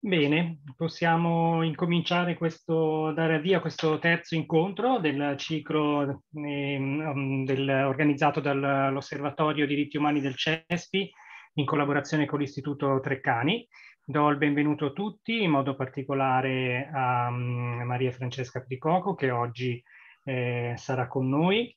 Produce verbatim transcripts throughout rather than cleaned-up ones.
Bene, possiamo incominciare questo, dare via questo terzo incontro del ciclo ehm, del, organizzato dall'Osservatorio Diritti Umani del CESPI in collaborazione con l'Istituto Treccani. Do il benvenuto a tutti, in modo particolare a um, Maria Francesca Pricoco, che oggi eh, sarà con noi.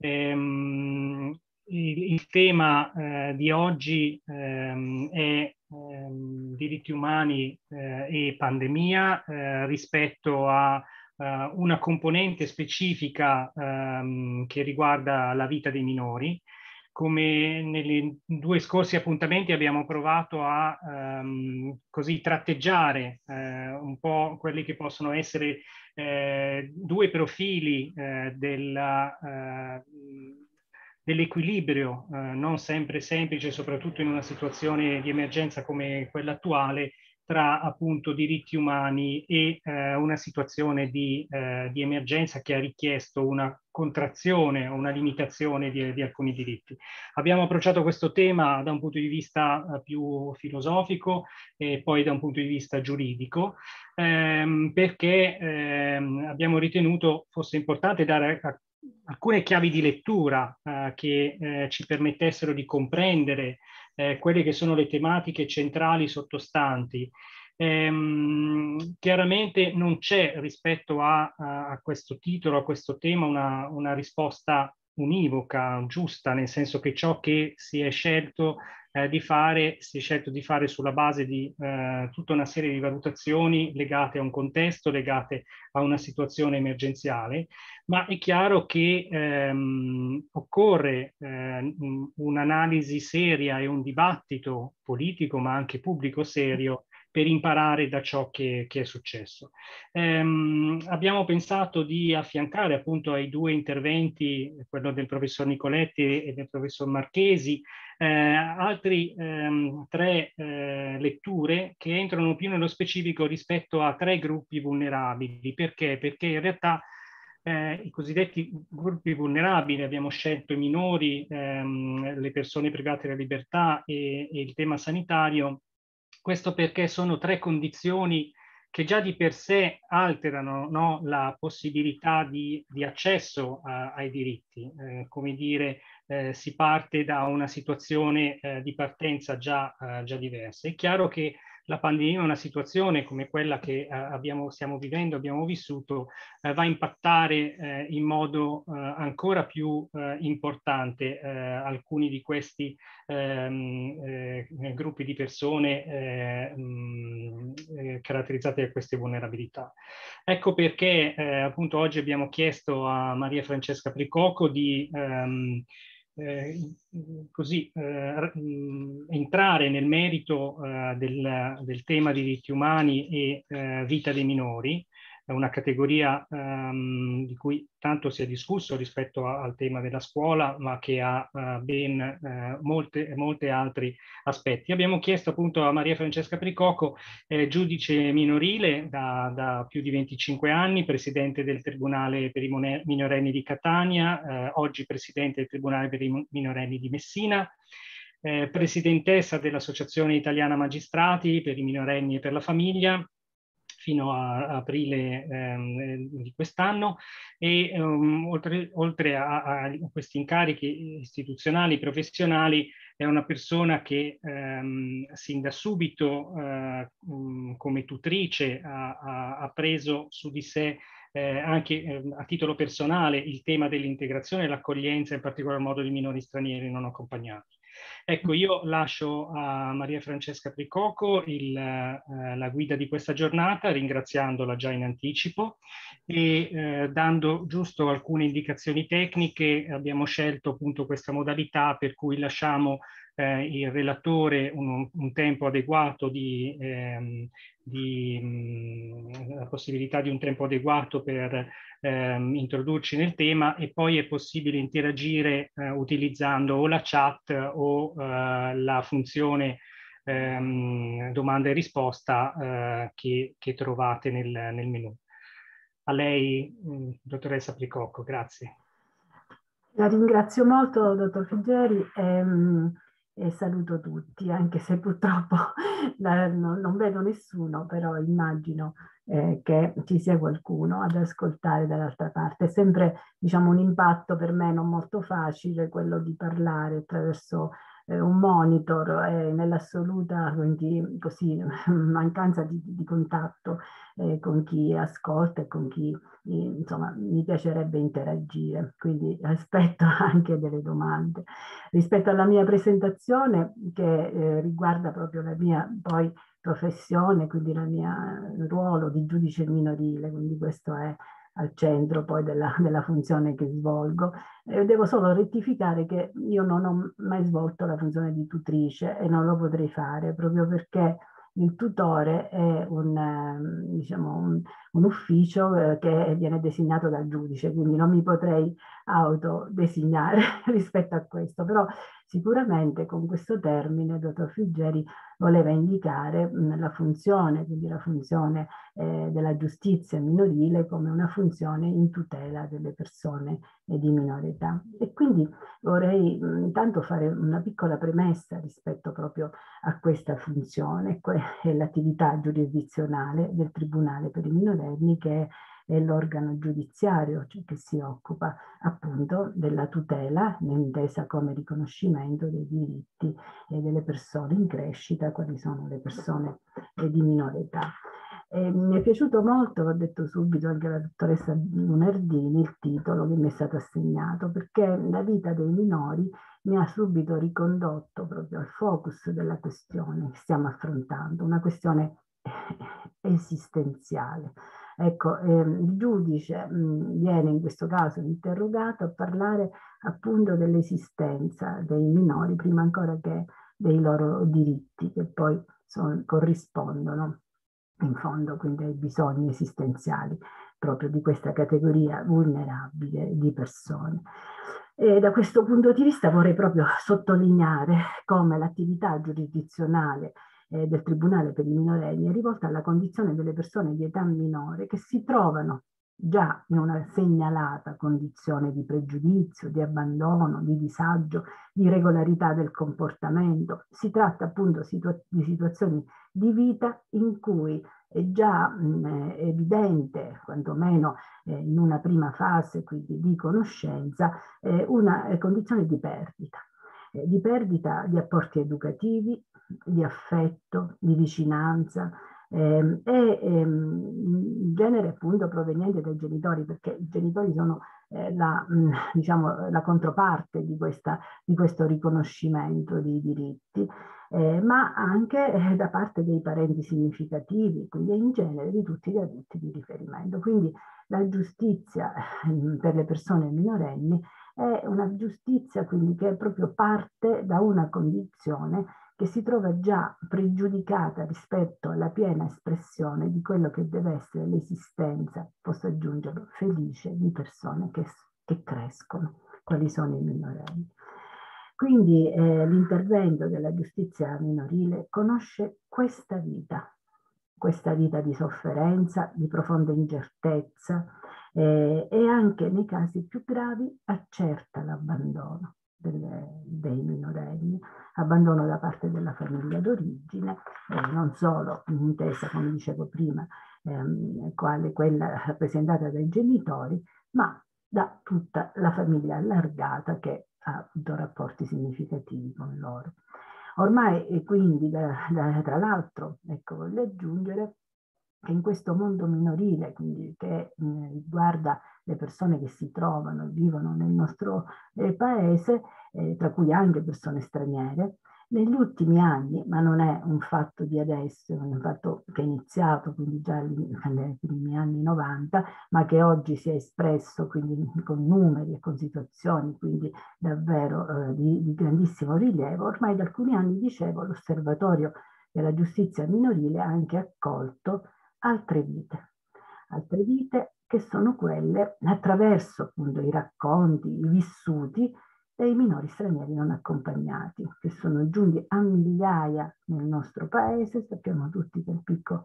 Ehm, il, il tema eh, di oggi ehm, è ehm, diritti umani eh, e pandemia eh, rispetto a eh, una componente specifica ehm, che riguarda la vita dei minori. Come negli due scorsi appuntamenti abbiamo provato a ehm, così tratteggiare eh, un po' quelli che possono essere eh, due profili eh, della, eh, dell'equilibrio eh, non sempre semplice, soprattutto in una situazione di emergenza come quella attuale, tra appunto diritti umani e eh, una situazione di, eh, di emergenza che ha richiesto una contrazione o una limitazione di, di alcuni diritti. Abbiamo approcciato questo tema da un punto di vista eh, più filosofico e poi da un punto di vista giuridico, ehm, perché ehm, abbiamo ritenuto fosse importante dare a, alcune chiavi di lettura eh, che eh, ci permettessero di comprendere eh, quelle che sono le tematiche centrali sottostanti. Ehm, chiaramente non c'è rispetto a, a, questo titolo, a questo tema, una, una risposta univoca, giusta, nel senso che ciò che si è scelto eh, di fare, si è scelto di fare sulla base di eh, tutta una serie di valutazioni legate a un contesto, legate a una situazione emergenziale, ma è chiaro che ehm, occorre eh, un'analisi seria e un dibattito politico, ma anche pubblico serio, per imparare da ciò che, che è successo. Ehm, abbiamo pensato di affiancare appunto ai due interventi, quello del professor Nicoletti e del professor Marchesi, eh, altri ehm, tre eh, letture che entrano più nello specifico rispetto a tre gruppi vulnerabili. Perché? Perché in realtà eh, i cosiddetti gruppi vulnerabili, abbiamo scelto i minori, ehm, le persone private della libertà e, e il tema sanitario. Questo perché sono tre condizioni che già di per sé alterano, no, la possibilità di, di accesso a, ai diritti. Eh, come dire, eh, si parte da una situazione eh, di partenza già, eh, già diversa. È chiaro che la pandemia è una situazione come quella che eh, abbiamo, stiamo vivendo, abbiamo vissuto, eh, va a impattare eh, in modo eh, ancora più eh, importante eh, alcuni di questi ehm, eh, gruppi di persone eh, mh, eh, caratterizzate da queste vulnerabilità. Ecco perché eh, appunto oggi abbiamo chiesto a Maria Francesca Pricoco di ehm, eh, così eh, entrare nel merito eh, del, del tema diritti umani e eh, vita dei minori, una categoria um, di cui tanto si è discusso rispetto a, al tema della scuola, ma che ha uh, ben uh, molte, molte altri aspetti. Abbiamo chiesto appunto a Maria Francesca Pricoco, eh, giudice minorile da, da più di venticinque anni, presidente del Tribunale per i minorenni di Catania, eh, oggi presidente del Tribunale per i minorenni di Messina, eh, presidentessa dell'Associazione Italiana Magistrati per i minorenni e per la famiglia, fino a aprile ehm, di quest'anno e um, oltre, oltre a, a questi incarichi istituzionali, professionali, è una persona che ehm, sin da subito eh, um, come tutrice ha, ha, ha preso su di sé eh, anche eh, a titolo personale il tema dell'integrazione e l'accoglienza, in particolar modo di minori stranieri non accompagnati. Ecco, io lascio a Maria Francesca Pricoco il, eh, la guida di questa giornata, ringraziandola già in anticipo e eh, dando giusto alcune indicazioni tecniche. Abbiamo scelto appunto questa modalità per cui lasciamo eh, il relatore un, un tempo adeguato di, ehm, di mh, la possibilità di un tempo adeguato per ehm, introdurci nel tema, e poi è possibile interagire eh, utilizzando o la chat o eh, la funzione ehm, domanda e risposta eh, che, che trovate nel, nel menu. A lei, mh, dottoressa Pricocco, grazie. La ringrazio molto, dottor Figgeri. E, e saluto tutti, anche se purtroppo la, non, non vedo nessuno, però immagino eh, che ci sia qualcuno ad ascoltare dall'altra parte. È sempre, diciamo, un impatto per me non molto facile quello di parlare attraverso eh, un monitor e nell'assoluta quindi, così, mancanza di, di contatto eh, con chi ascolta e con chi insomma mi piacerebbe interagire, quindi aspetto anche delle domande. Rispetto alla mia presentazione che eh, riguarda proprio la mia poi professione, quindi il mio ruolo di giudice minorile, quindi questo è al centro poi della, della funzione che svolgo. Eh, devo solo rettificare che io non ho mai svolto la funzione di tutrice e non lo potrei fare proprio perché il tutore è un, diciamo, un, un ufficio eh, che viene designato dal giudice, quindi non mi potrei autodesignare rispetto a questo, però sicuramente con questo termine dottor Friggeri voleva indicare mh, la funzione, quindi la funzione eh, della giustizia minorile come una funzione in tutela delle persone eh, di minore età. E quindi vorrei mh, intanto fare una piccola premessa rispetto proprio a questa funzione, è l'attività giurisdizionale del Tribunale per i minorenni, che è l'organo giudiziario, cioè che si occupa appunto della tutela, intesa come riconoscimento dei diritti eh, delle persone in crescita, quali sono le persone eh, di minore età. E mi è piaciuto molto, l'ho detto subito anche alla dottoressa Lunardini, il titolo che mi è stato assegnato, perché la vita dei minori mi ha subito ricondotto proprio al focus della questione che stiamo affrontando, una questione esistenziale. Ecco, ehm, il giudice mh, viene in questo caso interrogato a parlare appunto dell'esistenza dei minori, prima ancora che dei loro diritti, che poi sono, corrispondono in fondo quindi ai bisogni esistenziali proprio di questa categoria vulnerabile di persone. E da questo punto di vista vorrei proprio sottolineare come l'attività giurisdizionale eh, del Tribunale per i minorenni è rivolta alla condizione delle persone di età minore che si trovano già in una segnalata condizione di pregiudizio, di abbandono, di disagio, di irregolarità del comportamento. Si tratta appunto situa- di situazioni di vita in cui è già mh, evidente, quantomeno eh, in una prima fase quindi di conoscenza, eh, una eh, condizione di perdita, eh, di perdita di apporti educativi, di affetto, di vicinanza, eh, e ehm, in genere appunto proveniente dai genitori, perché i genitori sono eh, la, mh, diciamo, la controparte di, questa, di questo riconoscimento di diritti. Eh, ma anche eh, da parte dei parenti significativi, quindi in genere di tutti gli adulti di riferimento. Quindi la giustizia eh, per le persone minorenni è una giustizia quindi che proprio parte da una condizione che si trova già pregiudicata rispetto alla piena espressione di quello che deve essere l'esistenza, posso aggiungerlo, felice di persone che, che crescono, quali sono i minorenni. Quindi eh, l'intervento della giustizia minorile conosce questa vita, questa vita di sofferenza, di profonda incertezza eh, e anche nei casi più gravi accerta l'abbandono dei minorenni, abbandono da parte della famiglia d'origine, eh, non solo intesa, come dicevo prima, ehm, quale quella rappresentata dai genitori, ma da tutta la famiglia allargata che ha avuto rapporti significativi con loro. Ormai, e quindi, da, da, tra l'altro, ecco, voglio aggiungere che in questo mondo minorile, quindi che mh, riguarda le persone che si trovano e vivono nel nostro eh, paese, eh, tra cui anche persone straniere, negli ultimi anni, ma non è un fatto di adesso, è un fatto che è iniziato quindi già nei primi anni novanta, ma che oggi si è espresso quindi con numeri e con situazioni quindi davvero eh, di, di grandissimo rilievo. Ormai da alcuni anni, dicevo, l'Osservatorio della giustizia minorile ha anche accolto altre vite, altre vite che sono quelle attraverso appunto i racconti, i vissuti dei minori stranieri non accompagnati, che sono giunti a migliaia nel nostro paese. Sappiamo tutti che il picco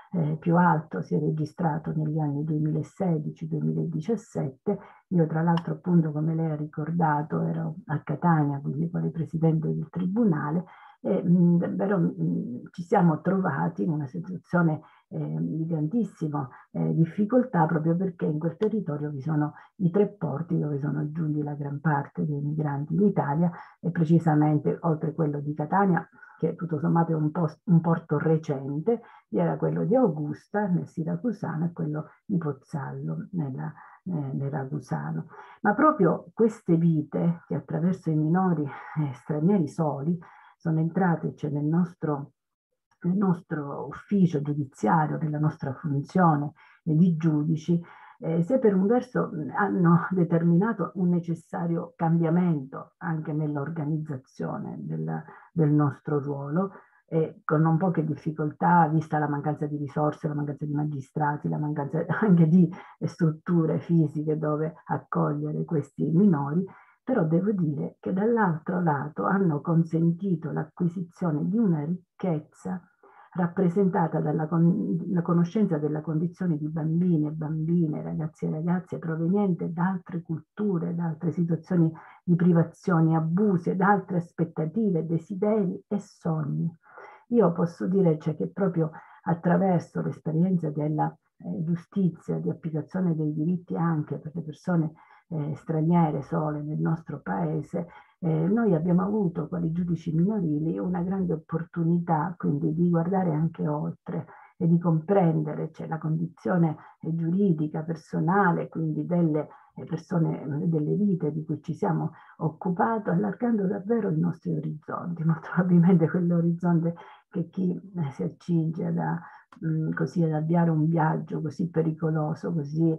eh, più alto si è registrato negli anni duemilasedici duemiladiciassette. Io tra l'altro, appunto, come lei ha ricordato, ero a Catania, quindi quale presidente del tribunale, e mh, davvero mh, ci siamo trovati in una situazione eh, di grandissima eh, difficoltà, proprio perché in quel territorio vi sono i tre porti dove sono giunti la gran parte dei migranti in Italia, e precisamente oltre quello di Catania, che tutto sommato è un, post, un porto recente, era quello di Augusta nel Siracusano e quello di Pozzallo nella, eh, nel Ragusano. Ma proprio queste vite che attraverso i minori eh, stranieri soli sono entrate, cioè, nel nostro, nel nostro ufficio giudiziario, nella nostra funzione eh, di giudici, eh, se per un verso mh, hanno determinato un necessario cambiamento anche nell'organizzazione del, del nostro ruolo, e con non poche difficoltà, vista la mancanza di risorse, la mancanza di magistrati, la mancanza anche di strutture fisiche dove accogliere questi minori, però devo dire che dall'altro lato hanno consentito l'acquisizione di una ricchezza rappresentata dalla con la conoscenza della condizione di bambini e bambine, ragazzi e ragazze proveniente da altre culture, da altre situazioni di privazioni, abusi, da altre aspettative, desideri e sogni. Io posso dire, cioè, che proprio attraverso l'esperienza della eh, giustizia, di applicazione dei diritti anche per le persone eh, straniere sole nel nostro paese, eh, noi abbiamo avuto quali giudici minorili una grande opportunità quindi di guardare anche oltre e di comprendere, cioè, la condizione eh, giuridica, personale, quindi delle eh, persone, delle vite di cui ci siamo occupati, allargando davvero i nostri orizzonti, ma probabilmente quell'orizzonte che chi eh, si accinge da, mh, così ad avviare un viaggio così pericoloso, così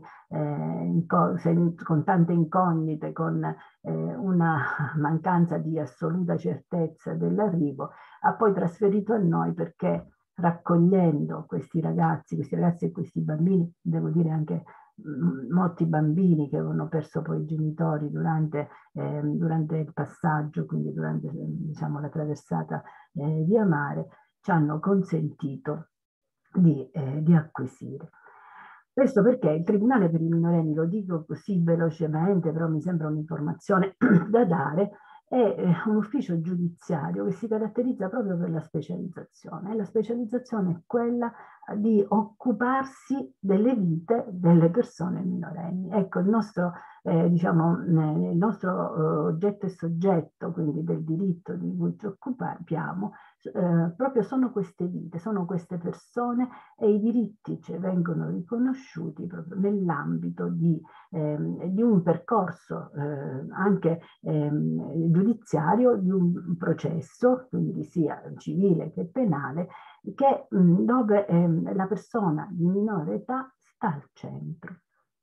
eh, con tante incognite, con eh, una mancanza di assoluta certezza dell'arrivo, ha poi trasferito a noi, perché raccogliendo questi ragazzi, questi ragazzi e questi bambini, devo dire anche mh, molti bambini che avevano perso poi i genitori durante, eh, durante il passaggio, quindi durante diciamo, la traversata eh, via mare, ci hanno consentito di, eh, di acquisire. Questo perché il Tribunale per i minorenni, lo dico così velocemente, però mi sembra un'informazione da dare, è un ufficio giudiziario che si caratterizza proprio per la specializzazione. E la specializzazione è quella di occuparsi delle vite delle persone minorenni. Ecco, il nostro, eh, diciamo, il nostro eh, oggetto e soggetto, quindi del diritto di cui ci occupiamo, eh, proprio sono queste vite, sono queste persone, e i diritti cioè, vengono riconosciuti proprio nell'ambito di, ehm, di un percorso eh, anche ehm, giudiziario, di un processo, quindi sia civile che penale, che, mh, dove ehm, la persona di minore età sta al centro.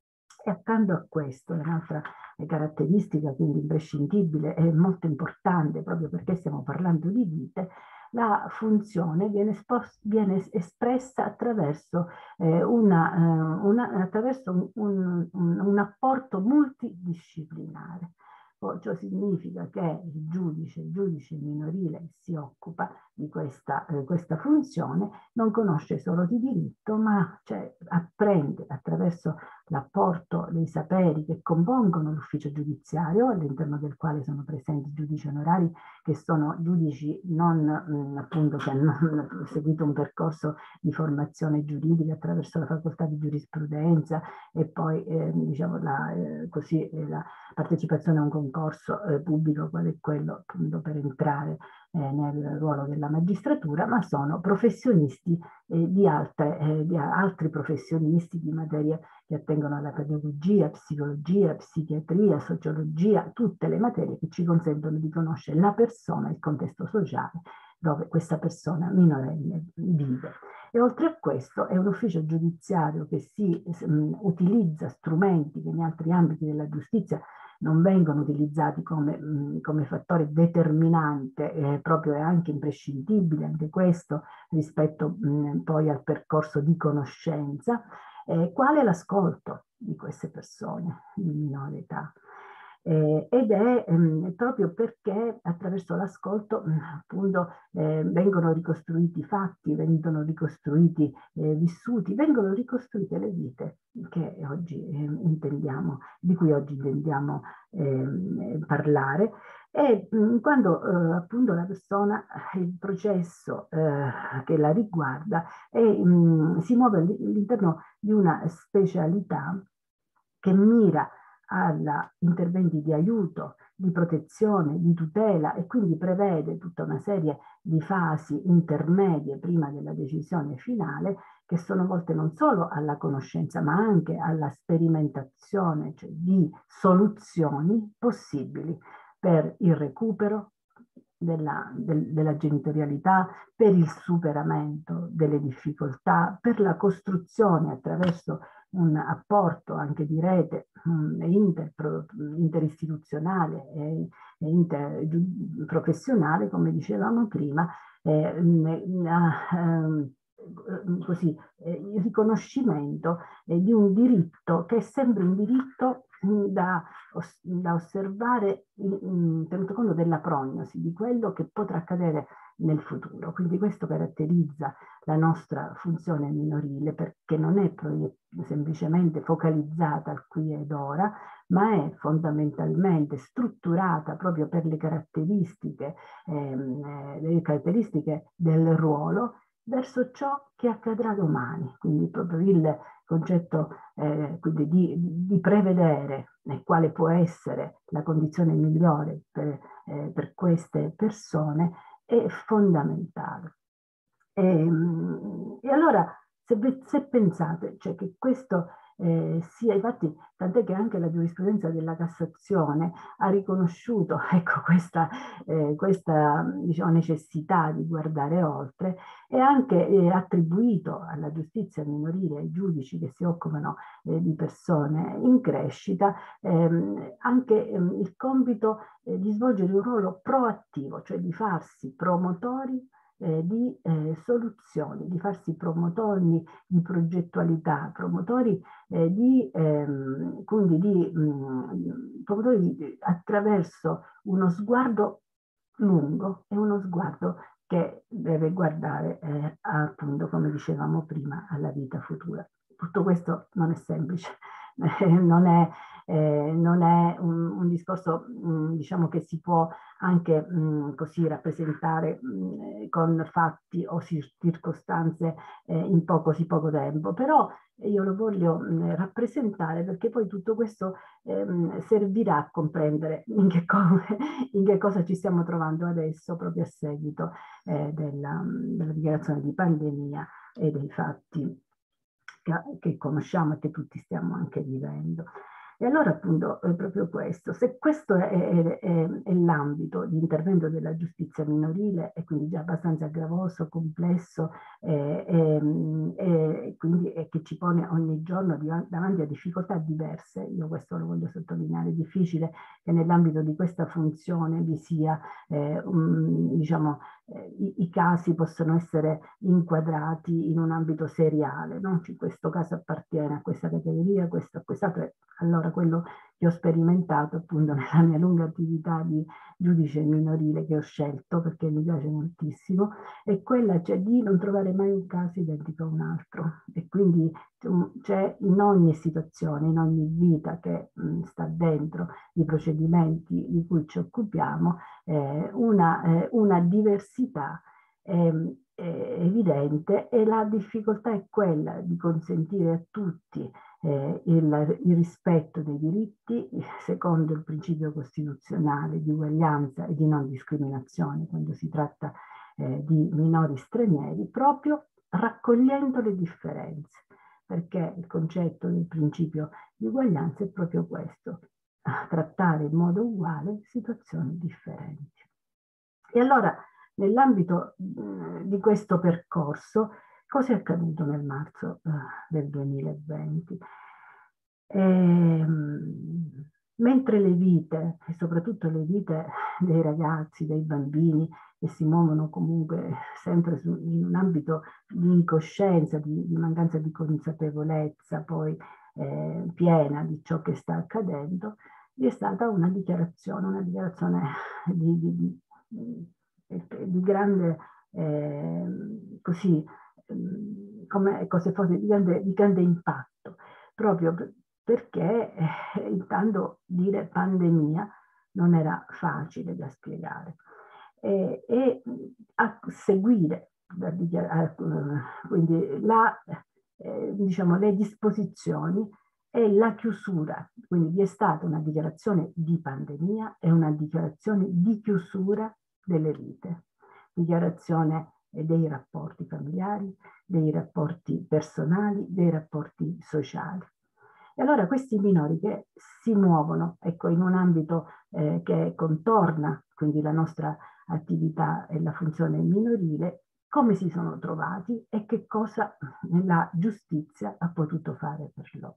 E accanto a questo, un'altra caratteristica quindi imprescindibile e molto importante, proprio perché stiamo parlando di vite, la funzione viene, viene espressa attraverso, eh, una, eh, una, attraverso un, un, un apporto multidisciplinare. Ciò significa che il giudice, il giudice minorile che si occupa di questa, eh, questa funzione non conosce solo di diritto, ma cioè, apprende attraverso l'apporto dei saperi che compongono l'ufficio giudiziario, all'interno del quale sono presenti giudici onorari, che sono giudici non mh, appunto che hanno seguito un percorso di formazione giuridica attraverso la facoltà di giurisprudenza e poi eh, diciamo la, eh, così, eh, la partecipazione a un concorso eh, pubblico, quale è quello appunto per entrare eh, nel ruolo della magistratura, ma sono professionisti eh, di, altre, eh, di altri professionisti di materie che attengono alla pedagogia, psicologia, psichiatria, sociologia, tutte le materie che ci consentono di conoscere la persona e il contesto sociale dove questa persona minorenne vive. E oltre a questo è un ufficio giudiziario che si um, utilizza strumenti che in altri ambiti della giustizia non vengono utilizzati come, mh, come fattore determinante, eh, proprio e anche imprescindibile anche questo rispetto mh, poi al percorso di conoscenza, eh, quale è l'ascolto di queste persone di minore età. Eh, ed è ehm, proprio perché attraverso l'ascolto appunto eh, vengono ricostruiti i fatti, vengono ricostruiti eh, vissuti, vengono ricostruite le vite che oggi eh, intendiamo, di cui oggi intendiamo eh, parlare. E mh, quando eh, appunto la persona, il processo eh, che la riguarda è, mh, si muove all'interno di una specialità che mira a interventi di aiuto, di protezione, di tutela e quindi prevede tutta una serie di fasi intermedie prima della decisione finale che sono volte non solo alla conoscenza ma anche alla sperimentazione, cioè di soluzioni possibili per il recupero della, del, della genitorialità, per il superamento delle difficoltà, per la costruzione attraverso un apporto anche di rete mh, inter, interistituzionale e, e interprofessionale, come dicevamo prima, eh, mh, eh, così, eh, il riconoscimento eh, di un diritto che è sempre un diritto mh, da, os, da osservare mh, tenuto conto della prognosi, di quello che potrà accadere nel futuro. Quindi questo caratterizza la nostra funzione minorile perché non è semplicemente focalizzata al qui ed ora, ma è fondamentalmente strutturata proprio per le caratteristiche, ehm, le caratteristiche del ruolo verso ciò che accadrà domani. Quindi proprio il concetto eh, quindi di, di prevedere eh, quale può essere la condizione migliore per, eh, per queste persone è fondamentale. E, e allora, se, se pensate, cioè che questo eh, sia, infatti, tant'è che anche la giurisprudenza della Cassazione ha riconosciuto, ecco, questa, eh, questa diciamo, necessità di guardare oltre e anche eh, attribuito alla giustizia minorile, ai giudici che si occupano eh, di persone in crescita, ehm, anche ehm, il compito eh, di svolgere un ruolo proattivo, cioè di farsi promotori Eh, di eh, soluzioni, di farsi promotori di progettualità, promotori eh, di, ehm, quindi di, mh, promotori di, attraverso uno sguardo lungo e uno sguardo che deve guardare eh, appunto, come dicevamo prima, alla vita futura. Tutto questo non è semplice, non è, eh, non è un, un discorso mh, diciamo che si può anche mh, così rappresentare mh, con fatti o circostanze eh, in poco, così poco tempo, però io lo voglio mh, rappresentare perché poi tutto questo ehm, servirà a comprendere in che, in che cosa ci stiamo trovando adesso proprio a seguito eh, della, della dichiarazione di pandemia e dei fatti che, che conosciamo e che tutti stiamo anche vivendo. E allora appunto è proprio questo, se questo è, è, è, è l'ambito di intervento della giustizia minorile e quindi già abbastanza gravoso, complesso eh, e, e quindi e che ci pone ogni giorno di, davanti a difficoltà diverse, io questo lo voglio sottolineare, è difficile che nell'ambito di questa funzione vi sia, eh, um, diciamo, eh, i, i casi possono essere inquadrati in un ambito seriale, no? Questo caso appartiene a questa categoria, questo a quest'altro. Allora quello che ho sperimentato appunto nella mia lunga attività di giudice minorile che ho scelto perché mi piace moltissimo è quella cioè di non trovare mai un caso identico a un altro e quindi c'è in ogni situazione, in ogni vita che mh, sta dentro i procedimenti di cui ci occupiamo eh, una, eh, una diversità eh, evidente e la difficoltà è quella di consentire a tutti Eh, il, il rispetto dei diritti secondo il principio costituzionale di uguaglianza e di non discriminazione quando si tratta eh, di minori stranieri, proprio raccogliendo le differenze, perché il concetto del principio di uguaglianza è proprio questo, trattare in modo uguale situazioni differenti. E allora, nell'ambito di questo percorso, cosa è accaduto nel marzo eh, del duemilaventi? E, mentre le vite, e soprattutto le vite dei ragazzi, dei bambini, che si muovono comunque sempre su, in un ambito di incoscienza, di, di mancanza di consapevolezza poi eh, piena di ciò che sta accadendo, vi è stata una dichiarazione, una dichiarazione di, di, di, di grande, eh, così, come se fosse di grande, di grande impatto, proprio perché eh, intanto dire pandemia non era facile da spiegare. E, e a seguire da, quindi la, eh, diciamo, le disposizioni e la chiusura, quindi vi è stata una dichiarazione di pandemia e una dichiarazione di chiusura delle vite, dichiarazione dei rapporti familiari, dei rapporti personali, dei rapporti sociali. E allora questi minori che si muovono, ecco, in un ambito eh, che contorna quindi la nostra attività e la funzione minorile, come si sono trovati e che cosa la giustizia ha potuto fare per loro.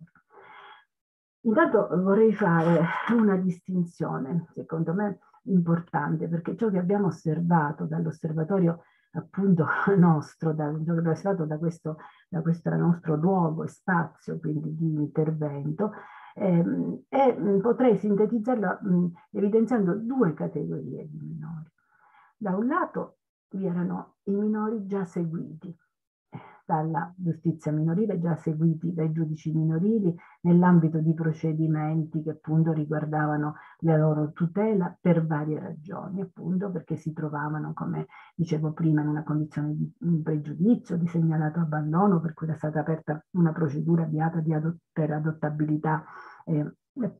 Intanto vorrei fare una distinzione, secondo me importante, perché ciò che abbiamo osservato dall'osservatorio appunto nostro, da, ciò che abbiamo osservato da questo, da questo nostro luogo e spazio quindi di intervento, ehm, e potrei sintetizzarla mh, evidenziando due categorie di minori. Da un lato vi erano i minori già seguiti dalla giustizia minorile, già seguiti dai giudici minorili nell'ambito di procedimenti che appunto riguardavano la loro tutela per varie ragioni, appunto perché si trovavano, come dicevo prima, in una condizione di pregiudizio, di segnalato abbandono, per cui era stata aperta una procedura avviata di adott- per adottabilità eh,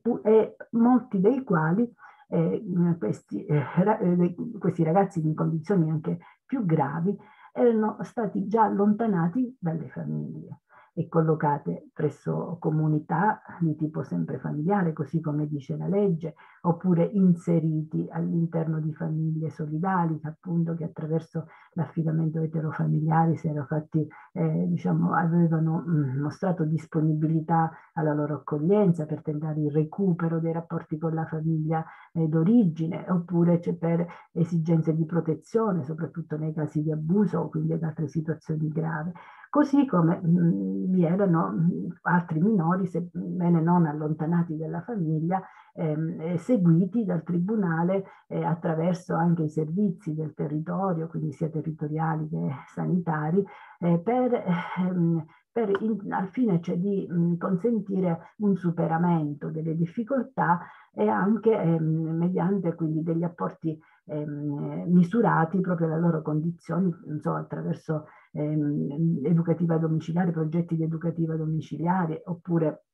e molti dei quali eh, questi, eh, questi ragazzi in condizioni anche più gravi erano stati già allontanati dalle famiglie e collocate presso comunità di tipo sempre familiare, così come dice la legge, oppure inseriti all'interno di famiglie solidali, appunto, che attraverso l'affidamento eterofamiliare si erano fatti, eh, diciamo, avevano mh, mostrato disponibilità alla loro accoglienza per tentare il recupero dei rapporti con la famiglia eh, d'origine, oppure cioè, per esigenze di protezione, soprattutto nei casi di abuso, quindi ad altre situazioni gravi. Così come mh, vi erano mh, altri minori, sebbene non allontanati dalla famiglia, ehm, seguiti dal tribunale eh, attraverso anche i servizi del territorio, quindi sia territoriali che sanitari, eh, per, ehm, per in, al fine cioè, di mh, consentire un superamento delle difficoltà e anche ehm, mediante quindi degli apporti ehm, misurati proprio alle loro condizioni, non so, attraverso ehm, educativa domiciliare, progetti di educativa domiciliare, oppure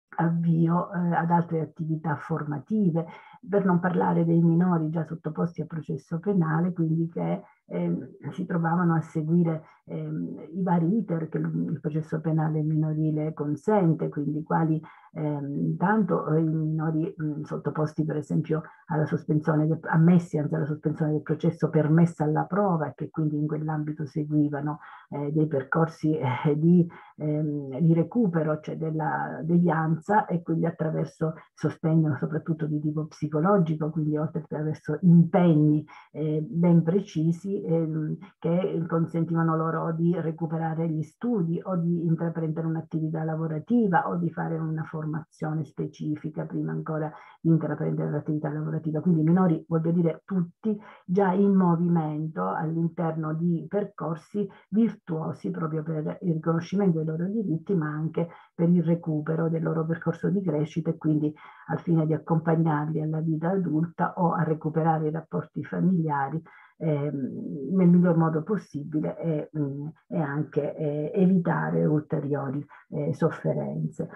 avvio eh, ad altre attività formative, per non parlare dei minori già sottoposti a processo penale, quindi che eh, si trovavano a seguire eh, i vari iter che il processo penale minorile consente, quindi quali eh, tanto i minori mh, sottoposti per esempio alla sospensione, del, ammessi anzi alla sospensione del processo permessa alla prova e che quindi in quell'ambito seguivano eh, dei percorsi eh, di, ehm, di recupero, cioè della devianza, e quindi attraverso sostegno soprattutto di tipo psicologico, quindi oltre attraverso impegni eh, ben precisi ehm, che consentivano loro di recuperare gli studi o di intraprendere un'attività lavorativa o di fare una formazione specifica prima ancora di intraprendere l'attività lavorativa. Quindi i minori, voglio dire, tutti già in movimento all'interno di percorsi virtuosi proprio per il riconoscimento dei loro diritti, ma anche per il recupero del loro percorso di crescita e quindi al fine di accompagnarli alla vita adulta o a recuperare i rapporti familiari eh, nel miglior modo possibile e, mh, e anche eh, evitare ulteriori eh, sofferenze.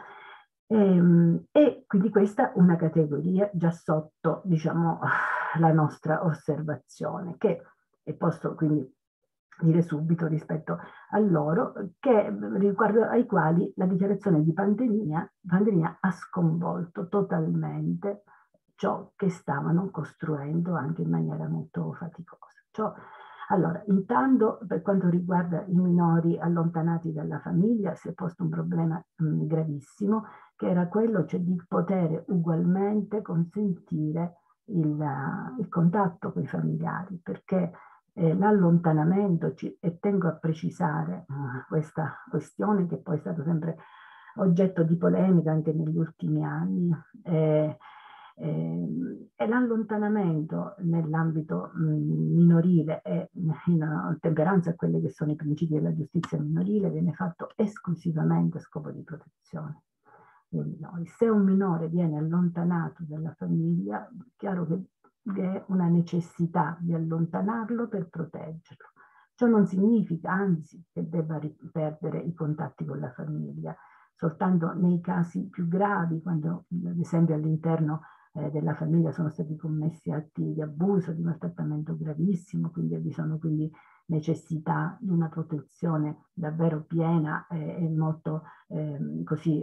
E, e quindi questa è una categoria già sotto, diciamo, la nostra osservazione, che e posso quindi dire subito rispetto a loro, che riguardo ai quali la dichiarazione di pandemia, pandemia ha sconvolto totalmente ciò che stavano costruendo anche in maniera molto faticosa. Ciò, allora, intanto per quanto riguarda i minori allontanati dalla famiglia si è posto un problema mh, gravissimo, che era quello cioè di poter ugualmente consentire il, il contatto con i familiari, perché eh, l'allontanamento, e tengo a precisare uh, questa questione che poi è stata sempre oggetto di polemica anche negli ultimi anni, eh, Eh, e l'allontanamento nell'ambito minorile e in ottemperanza a quelli che sono i principi della giustizia minorile viene fatto esclusivamente a scopo di protezione dei minori. Se un minore viene allontanato dalla famiglia, è chiaro che vi è una necessità di allontanarlo per proteggerlo. Ciò non significa, anzi, che debba perdere i contatti con la famiglia. Soltanto nei casi più gravi, quando ad esempio all'interno eh, della famiglia sono stati commessi atti di abuso, di maltrattamento gravissimo, quindi vi sono quindi necessità di una protezione davvero piena eh, e molto eh, così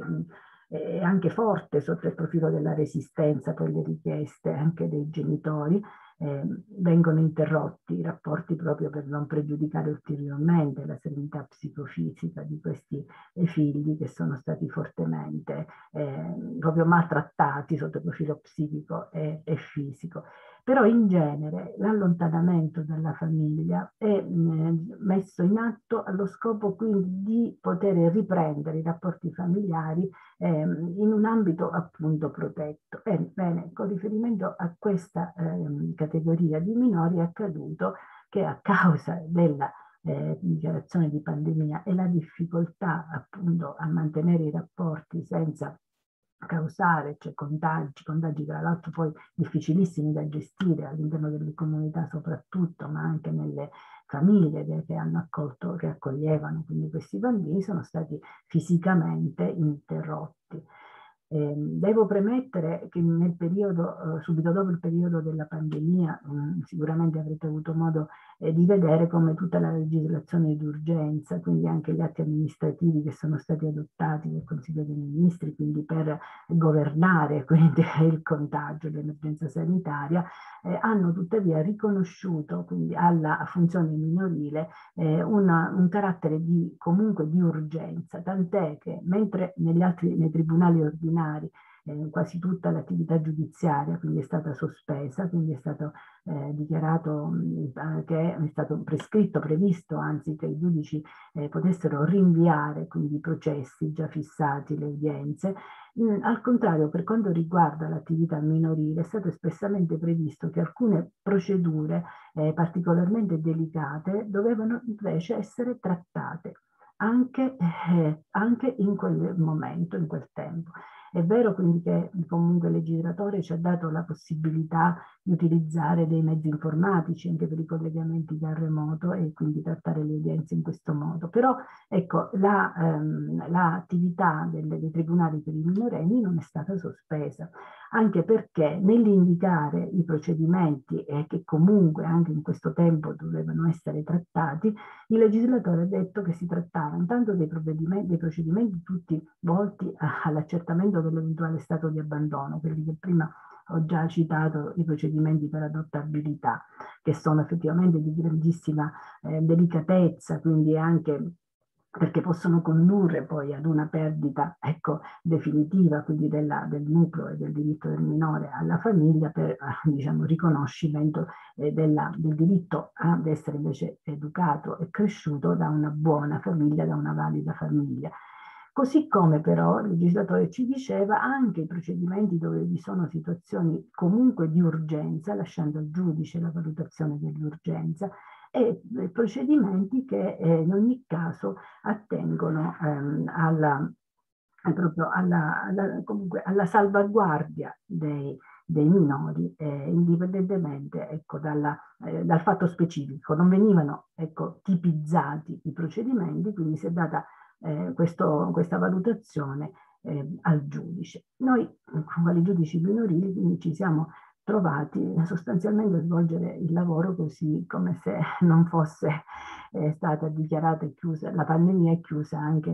eh, anche forte sotto il profilo della resistenza per le richieste anche dei genitori. Eh, vengono interrotti i rapporti proprio per non pregiudicare ulteriormente la serenità psicofisica di questi eh, figli che sono stati fortemente eh, proprio maltrattati sotto il profilo psichico e, e fisico. Però in genere l'allontanamento dalla famiglia è mh, messo in atto allo scopo quindi di poter riprendere i rapporti familiari ehm, in un ambito appunto protetto. E, bene, con riferimento a questa ehm, categoria di minori è accaduto che a causa della eh, dichiarazione di pandemia e la difficoltà appunto a mantenere i rapporti senza causare, cioè contagi, contagi tra l'altro poi difficilissimi da gestire all'interno delle comunità soprattutto, ma anche nelle famiglie che hanno accolto, che accoglievano quindi questi bambini, sono stati fisicamente interrotti. Eh, devo premettere che nel periodo, eh, subito dopo il periodo della pandemia, eh, sicuramente avrete avuto modo eh, di vedere come tutta la legislazione d'urgenza, quindi anche gli atti amministrativi che sono stati adottati dal Consiglio dei Ministri, quindi per governare quindi, il contagio, l'emergenza sanitaria, eh, hanno tuttavia riconosciuto quindi alla funzione minorile eh, una, un carattere di, comunque di urgenza, tant'è che mentre negli altri, nei tribunali ordinari eh, quasi tutta l'attività giudiziaria quindi è stata sospesa, quindi è stato eh, dichiarato mh, che è stato prescritto, previsto anzi che i giudici eh, potessero rinviare quindi i processi già fissati, le udienze. Mm, al contrario, per quanto riguarda l'attività minorile, è stato espressamente previsto che alcune procedure eh, particolarmente delicate dovevano invece essere trattate anche, eh, anche in quel momento, in quel tempo. È vero quindi che comunque il legislatore ci ha dato la possibilità di utilizzare dei mezzi informatici anche per i collegamenti da remoto e quindi trattare le udienze in questo modo. Però ecco, la, ehm, l'attività delle, dei tribunali per i minorenni non è stata sospesa, anche perché nell'indicare i procedimenti eh, che comunque anche in questo tempo dovevano essere trattati, il legislatore ha detto che si trattava intanto dei, dei procedimenti tutti volti all'accertamento dell'eventuale stato di abbandono, quelli che prima ho già citato, i procedimenti per adottabilità, che sono effettivamente di grandissima eh, delicatezza, quindi anche perché possono condurre poi ad una perdita ecco, definitiva quindi della, del nucleo e del diritto del minore alla famiglia per diciamo, riconoscimento eh, della, del diritto ad essere invece educato e cresciuto da una buona famiglia, da una valida famiglia. Così come però il legislatore ci diceva anche i procedimenti dove vi sono situazioni comunque di urgenza, lasciando al giudice la valutazione dell'urgenza, e procedimenti che eh, in ogni caso attengono ehm, alla, proprio alla, alla, comunque alla salvaguardia dei, dei minori, eh, indipendentemente ecco, dalla, eh, dal fatto specifico. Non venivano ecco, tipizzati i procedimenti, quindi si è data eh, questo, questa valutazione eh, al giudice. Noi, quali giudici minorili, quindi ci siamo trovati sostanzialmente a svolgere il lavoro così come se non fosse eh, stata dichiarata e chiusa, la pandemia è chiusa anche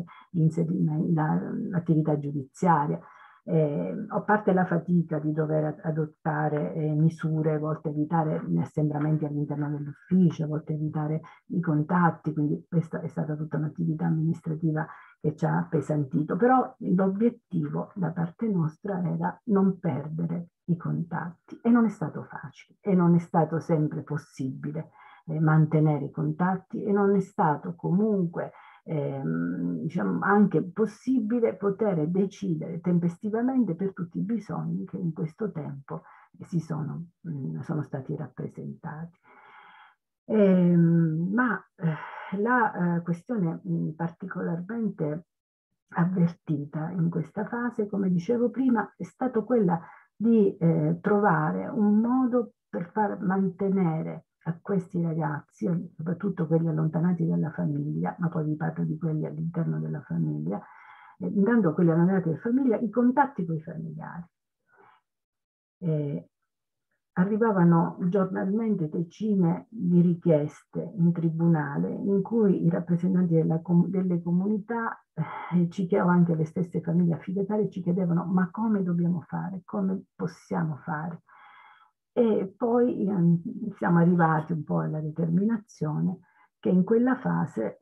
l'attività giudiziaria. Eh, a parte la fatica di dover adottare eh, misure volte a evitare gli assembramenti all'interno dell'ufficio, volte a evitare i contatti, quindi questa è stata tutta un'attività amministrativa che ci ha appesantito, però l'obiettivo da parte nostra era non perdere i contatti e non è stato facile e non è stato sempre possibile eh, mantenere i contatti e non è stato comunque ehm, diciamo, anche possibile poter decidere tempestivamente per tutti i bisogni che in questo tempo si sono, mh, sono stati rappresentati. Ehm, ma eh, la eh, questione mh, particolarmente avvertita in questa fase, come dicevo prima, è stato quella di eh, trovare un modo per far mantenere a questi ragazzi, soprattutto quelli allontanati dalla famiglia, ma poi vi parlo di quelli all'interno della famiglia, eh, intanto quelli allontanati dalla famiglia, i contatti con i familiari. Eh, Arrivavano giornalmente decine di richieste in tribunale in cui i rappresentanti della com delle comunità eh, ci chiedevano, anche le stesse famiglie affidatarie, ci chiedevano ma come dobbiamo fare, come possiamo fare. E poi eh, siamo arrivati un po' alla determinazione che in quella fase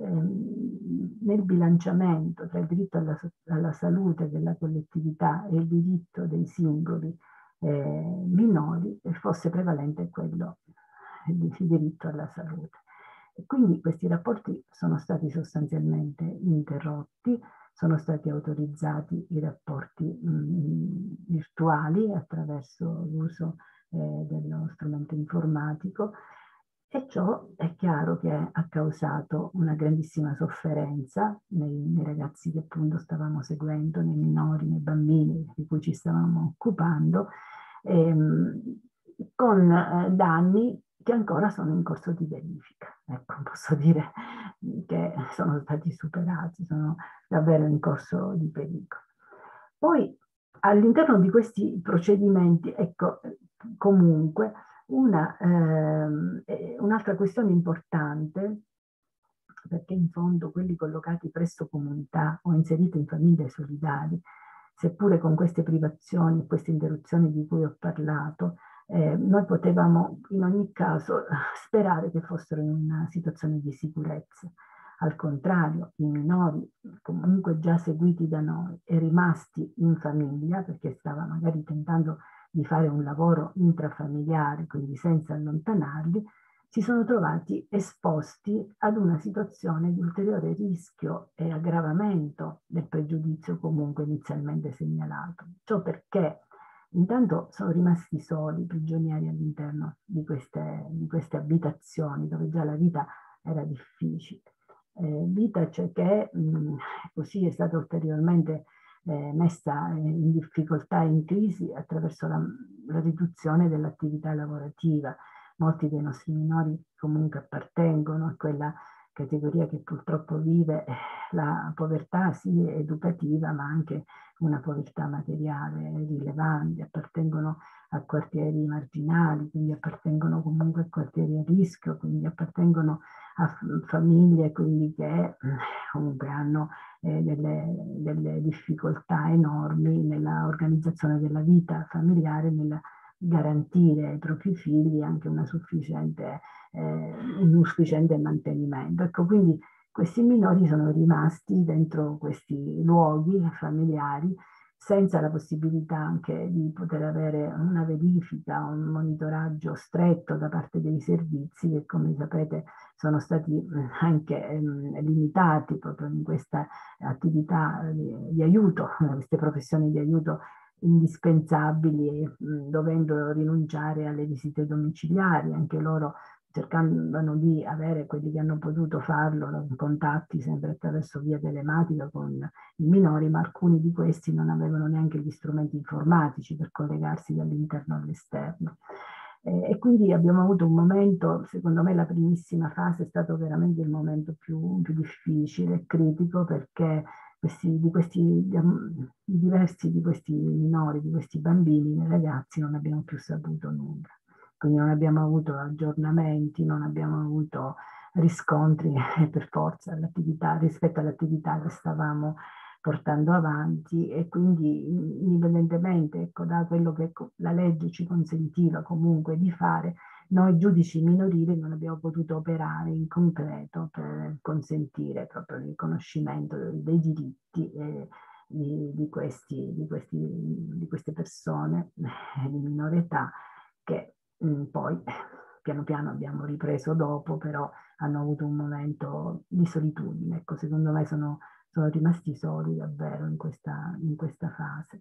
ehm, nel bilanciamento tra il diritto alla, alla salute della collettività e il diritto dei singoli Eh, minori fosse prevalente quello di diritto alla salute. E quindi questi rapporti sono stati sostanzialmente interrotti, sono stati autorizzati i rapporti mh, virtuali attraverso l'uso eh, dello strumento informatico, e ciò è chiaro che ha causato una grandissima sofferenza nei, nei ragazzi che appunto stavamo seguendo, nei minori, nei bambini di cui ci stavamo occupando, ehm, con eh, danni che ancora sono in corso di verifica. Ecco, posso dire che sono stati superati, sono davvero in corso di pericolo. Poi all'interno di questi procedimenti, ecco, comunque, una, ehm, un'altra questione importante, perché in fondo quelli collocati presso comunità o inseriti in famiglie solidali, seppure con queste privazioni e queste interruzioni di cui ho parlato, eh, noi potevamo in ogni caso sperare che fossero in una situazione di sicurezza. Al contrario, i minori comunque già seguiti da noi e rimasti in famiglia, perché stava magari tentando di fare un lavoro intrafamiliare, quindi senza allontanarli, si sono trovati esposti ad una situazione di ulteriore rischio e aggravamento del pregiudizio comunque inizialmente segnalato. Ciò perché intanto sono rimasti soli, prigionieri all'interno di queste, di queste abitazioni dove già la vita era difficile. Eh, vita cioè che mh, così è stata ulteriormente eh, messa in difficoltà e in crisi attraverso la, la riduzione dell'attività lavorativa. Molti dei nostri minori comunque appartengono a quella categoria che purtroppo vive la povertà sì educativa, ma anche una povertà materiale rilevante, appartengono a quartieri marginali, quindi appartengono comunque a quartieri a rischio, quindi appartengono a famiglie quindi che comunque hanno eh, delle, delle difficoltà enormi nella organizzazione della vita familiare, nella garantire ai propri figli anche una sufficiente, eh, un sufficiente mantenimento. Ecco, quindi questi minori sono rimasti dentro questi luoghi familiari senza la possibilità anche di poter avere una verifica, un monitoraggio stretto da parte dei servizi che, come sapete, sono stati anche ehm, limitati proprio in questa attività di, di aiuto, queste professioni di aiuto indispensabili, mh, dovendo rinunciare alle visite domiciliari, anche loro cercando di avere quelli che hanno potuto farlo, contatti sempre attraverso via telematica con i minori, ma alcuni di questi non avevano neanche gli strumenti informatici per collegarsi dall'interno all'esterno. Eh, e quindi abbiamo avuto un momento, secondo me la primissima fase è stato veramente il momento più, più difficile e critico, perché questi, di questi di diversi di questi minori, di questi bambini e ragazzi non abbiamo più saputo nulla. Quindi non abbiamo avuto aggiornamenti, non abbiamo avuto riscontri per forza all'attività, rispetto all'attività che stavamo portando avanti, e quindi indipendentemente ecco, da quello che la legge ci consentiva comunque di fare, noi giudici minorili non abbiamo potuto operare in concreto per consentire proprio il riconoscimento dei diritti eh, di, di, questi, di, questi, di queste persone eh, di minore età che mh, poi piano piano abbiamo ripreso dopo, però hanno avuto un momento di solitudine. Ecco, secondo me sono, sono rimasti soli davvero in questa, in questa fase.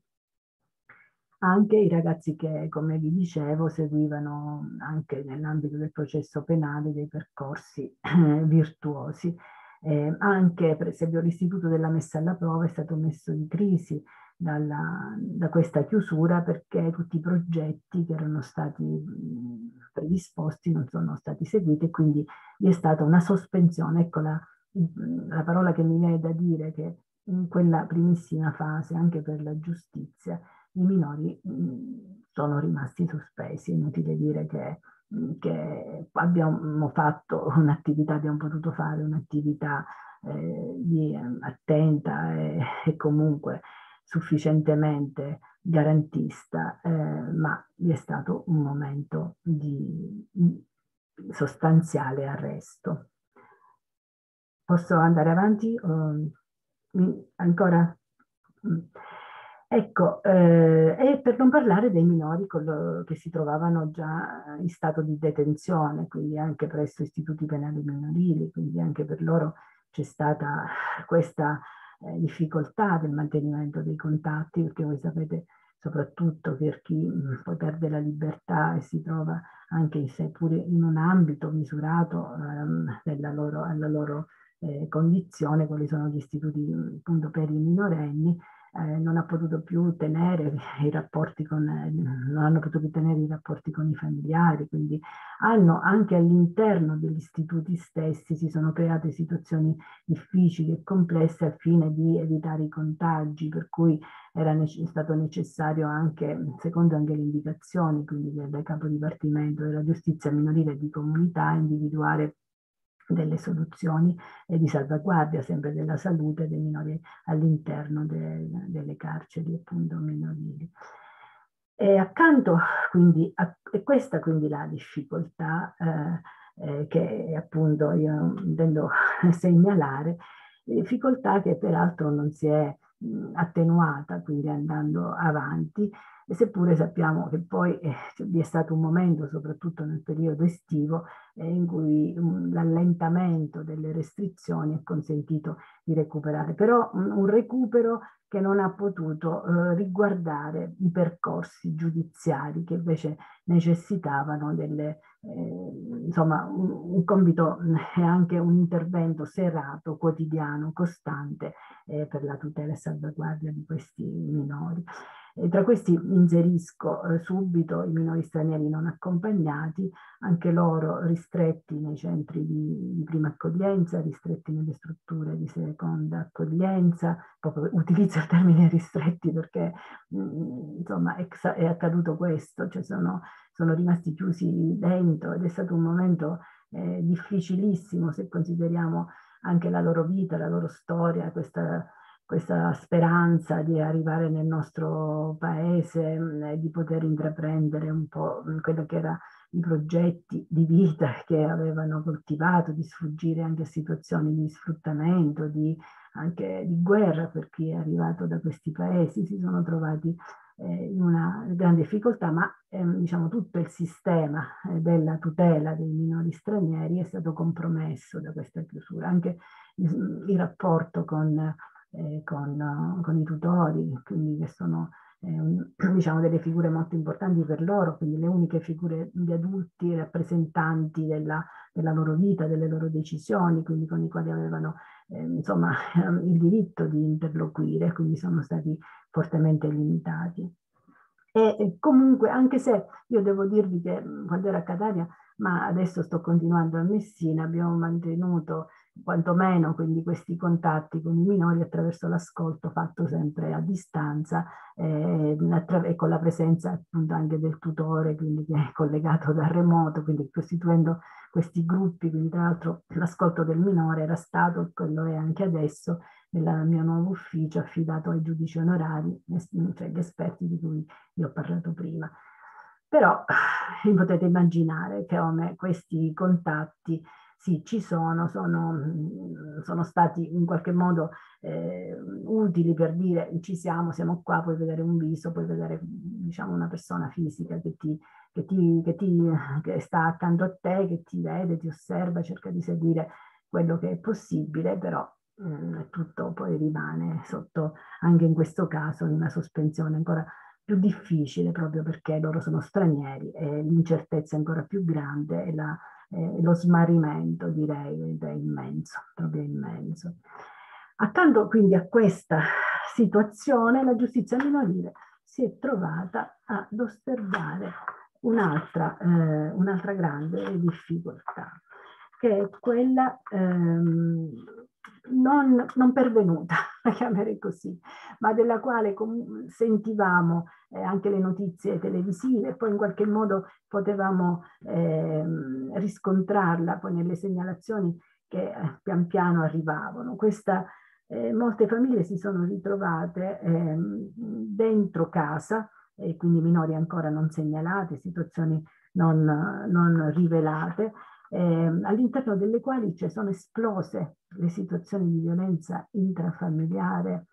Anche i ragazzi che, come vi dicevo, seguivano anche nell'ambito del processo penale dei percorsi eh, virtuosi. Eh, anche, per esempio, l'istituto della messa alla prova è stato messo in crisi dalla, da questa chiusura, perché tutti i progetti che erano stati mh, predisposti non sono stati seguiti, e quindi vi è stata una sospensione. Ecco la, la parola che mi viene da dire, che in quella primissima fase, anche per la giustizia, i minori mh, sono rimasti sospesi. È inutile dire che, mh, che abbiamo fatto un'attività, abbiamo potuto fare un'attività eh, di, eh, attenta e, e comunque sufficientemente garantista, eh, ma vi è stato un momento di, di sostanziale arresto. Posso andare avanti? Uh, ancora? Ecco, eh, e per non parlare dei minori lo, che si trovavano già in stato di detenzione, quindi anche presso istituti penali minorili, quindi anche per loro c'è stata questa eh, difficoltà del mantenimento dei contatti, perché voi sapete soprattutto per chi mh, poi perde la libertà e si trova anche seppure in un ambito misurato ehm, della loro, alla loro eh, condizione, quali sono gli istituti appunto per i minorenni, eh, non ha potuto più tenere i rapporti con, eh, non hanno potuto tenere i rapporti con i familiari, quindi hanno anche all'interno degli istituti stessi si sono create situazioni difficili e complesse al fine di evitare i contagi, per cui era nece- stato necessario anche, secondo anche le indicazioni, quindi del capo dipartimento della giustizia minorile e di comunità, individuare delle soluzioni e di salvaguardia sempre della salute dei minori all'interno de, delle carceri appunto minorili. E accanto quindi a e questa quindi la difficoltà eh, eh, che appunto io intendo segnalare, difficoltà che peraltro non si è mh, attenuata quindi andando avanti, e seppure sappiamo che poi eh, vi è stato un momento, soprattutto nel periodo estivo, eh, in cui um, l'allentamento delle restrizioni ha consentito di recuperare, però um, un recupero che non ha potuto eh, riguardare i percorsi giudiziari che invece necessitavano delle, eh, insomma, un, un compito e anche un intervento serrato, quotidiano, costante eh, per la tutela e salvaguardia di questi minori. E tra questi inserisco eh, subito i minori stranieri non accompagnati, anche loro ristretti nei centri di, di prima accoglienza, ristretti nelle strutture di seconda accoglienza. Proprio utilizzo il termine ristretti perché mh, insomma è, è accaduto questo, cioè sono, sono rimasti chiusi dentro, ed è stato un momento eh, difficilissimo se consideriamo anche la loro vita, la loro storia, questa questa speranza di arrivare nel nostro paese e di poter intraprendere un po' quello che erano i progetti di vita che avevano coltivato, di sfuggire anche a situazioni di sfruttamento, di, anche di guerra per chi è arrivato da questi paesi, si sono trovati eh, in una grande difficoltà, ma ehm, diciamo tutto il sistema eh, della tutela dei minori stranieri è stato compromesso da questa chiusura, anche il, il rapporto con Eh, con, con i tutori, quindi che sono eh, diciamo delle figure molto importanti per loro, quindi le uniche figure di adulti rappresentanti della, della loro vita, delle loro decisioni, quindi con i quali avevano eh, insomma il diritto di interloquire, quindi sono stati fortemente limitati. E, e comunque, anche se io devo dirvi che mh, quando ero a Catania, ma adesso sto continuando a Messina, abbiamo mantenuto quantomeno quindi questi contatti con i minori attraverso l'ascolto fatto sempre a distanza eh, e con la presenza appunto anche del tutore, quindi che è collegato da remoto, quindi costituendo questi gruppi. Quindi tra l'altro l'ascolto del minore era stato, quello è anche adesso, nel mio nuovo ufficio affidato ai giudici onorari, cioè gli esperti di cui vi ho parlato prima. Però potete immaginare che come questi contatti sì, ci sono, sono, sono stati in qualche modo eh, utili per dire ci siamo, siamo qua, puoi vedere un viso, puoi vedere diciamo una persona fisica che ti, che, ti, che, ti, che sta accanto a te, che ti vede, ti osserva, cerca di seguire quello che è possibile, però mh, tutto poi rimane sotto, anche in questo caso, una sospensione ancora più difficile, proprio perché loro sono stranieri e l'incertezza è ancora più grande e la, eh, lo smarrimento, direi, è immenso, proprio immenso. Accanto quindi a questa situazione, la giustizia minorile si è trovata ad osservare un'altra eh, un'altra grande difficoltà, che è quella ehm, non, non pervenuta, la chiamerei così, ma della quale sentivamo eh, anche le notizie televisive e poi in qualche modo potevamo eh, riscontrarla poi nelle segnalazioni che eh, pian piano arrivavano. Questa, eh, molte famiglie si sono ritrovate eh, dentro casa, e quindi minori ancora non segnalate, situazioni non, non rivelate, eh, all'interno delle quali cioè, sono esplose le situazioni di violenza intrafamiliare,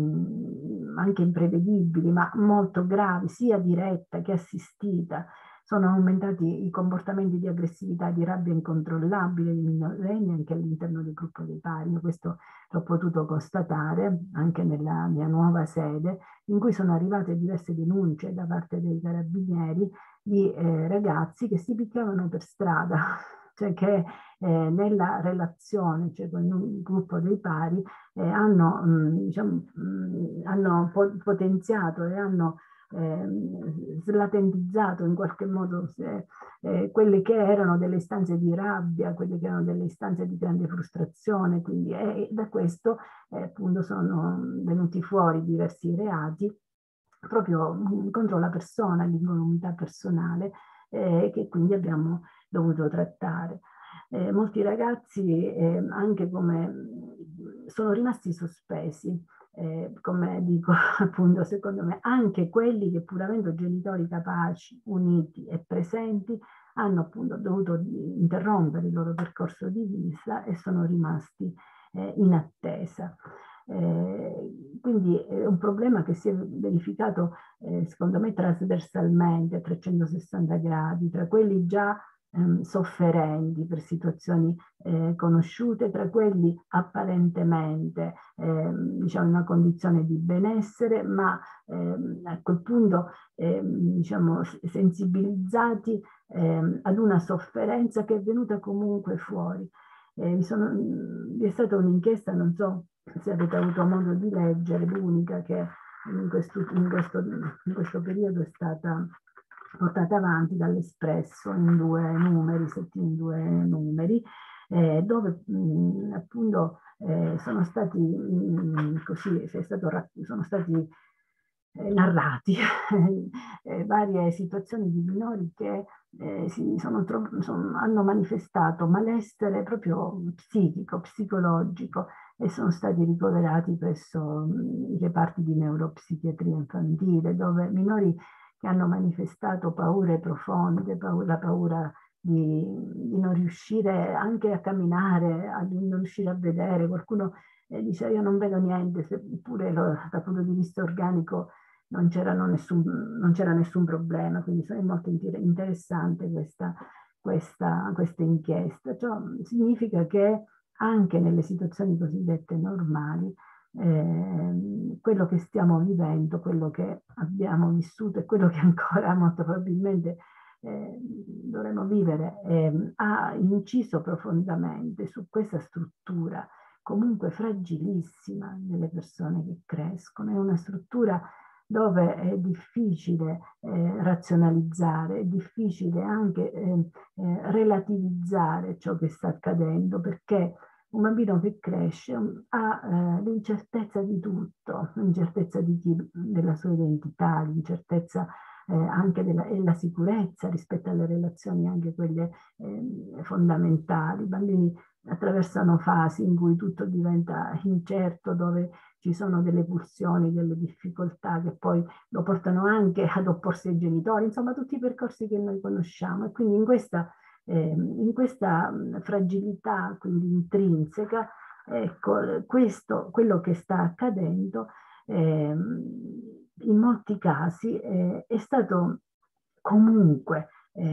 mh, anche imprevedibili, ma molto gravi, sia diretta che assistita. Sono aumentati i comportamenti di aggressività, di rabbia incontrollabile dei minorenni anche all'interno del gruppo dei pari. Io questo l'ho potuto constatare anche nella mia nuova sede, in cui sono arrivate diverse denunce da parte dei carabinieri di eh, ragazzi che si picchiavano per strada, cioè che eh, nella relazione, cioè con un gruppo dei pari, eh, hanno, mh, diciamo, mh, hanno po- potenziato e hanno eh, slatentizzato in qualche modo se, eh, quelle che erano delle istanze di rabbia, quelle che erano delle istanze di grande frustrazione, quindi eh, da questo eh, appunto sono venuti fuori diversi reati proprio contro la persona, l'incolumità personale, eh, che quindi abbiamo dovuto trattare. Eh, molti ragazzi eh, anche come sono rimasti sospesi, eh, come dico appunto secondo me, anche quelli che pur avendo genitori capaci, uniti e presenti, hanno appunto dovuto interrompere il loro percorso di vita e sono rimasti eh, in attesa. Eh, quindi è un problema che si è verificato eh, secondo me trasversalmente a trecentosessanta gradi, tra quelli già ehm, sofferenti per situazioni eh, conosciute, tra quelli apparentemente ehm, diciamo in una condizione di benessere, ma ehm, a quel punto ehm, diciamo sensibilizzati ehm, ad una sofferenza che è venuta comunque fuori. Eh, vi, sono, vi è stata un'inchiesta, non so se avete avuto modo di leggere, l'unica che in questo, in questo, in questo periodo è stata portata avanti dall'Espresso in due numeri, in due numeri, eh, dove mh, appunto eh, sono stati mh, così, è stato, sono stati eh, narrati eh, varie situazioni di minori che eh, si sono, sono, hanno manifestato malessere proprio psichico, psicologico e sono stati ricoverati presso mh, i reparti di neuropsichiatria infantile, dove minori che hanno manifestato paure profonde, paura, la paura di, di non riuscire anche a camminare, a, di non riuscire a vedere. Qualcuno eh, dice io non vedo niente, seppure lo, dal punto di vista organico non c'era nessun, non c'era nessun problema, quindi è molto interessante questa, questa, questa inchiesta. Ciò significa che anche nelle situazioni cosiddette normali, eh, quello che stiamo vivendo, quello che abbiamo vissuto e quello che ancora molto probabilmente eh, dovremo vivere, eh, ha inciso profondamente su questa struttura comunque fragilissima delle persone che crescono. È una struttura dove è difficile eh, razionalizzare, è difficile anche eh, eh, relativizzare ciò che sta accadendo, perché un bambino che cresce ha eh, l'incertezza di tutto, l'incertezza di chi, della sua identità, l'incertezza eh, anche della e la sicurezza rispetto alle relazioni, anche quelle eh, fondamentali. I bambini attraversano fasi in cui tutto diventa incerto, dove ci sono delle pulsioni, delle difficoltà che poi lo portano anche ad opporsi ai genitori, insomma tutti i percorsi che noi conosciamo. E quindi in questa, eh, in questa fragilità quindi intrinseca, ecco, questo, quello che sta accadendo eh, in molti casi eh, è stato comunque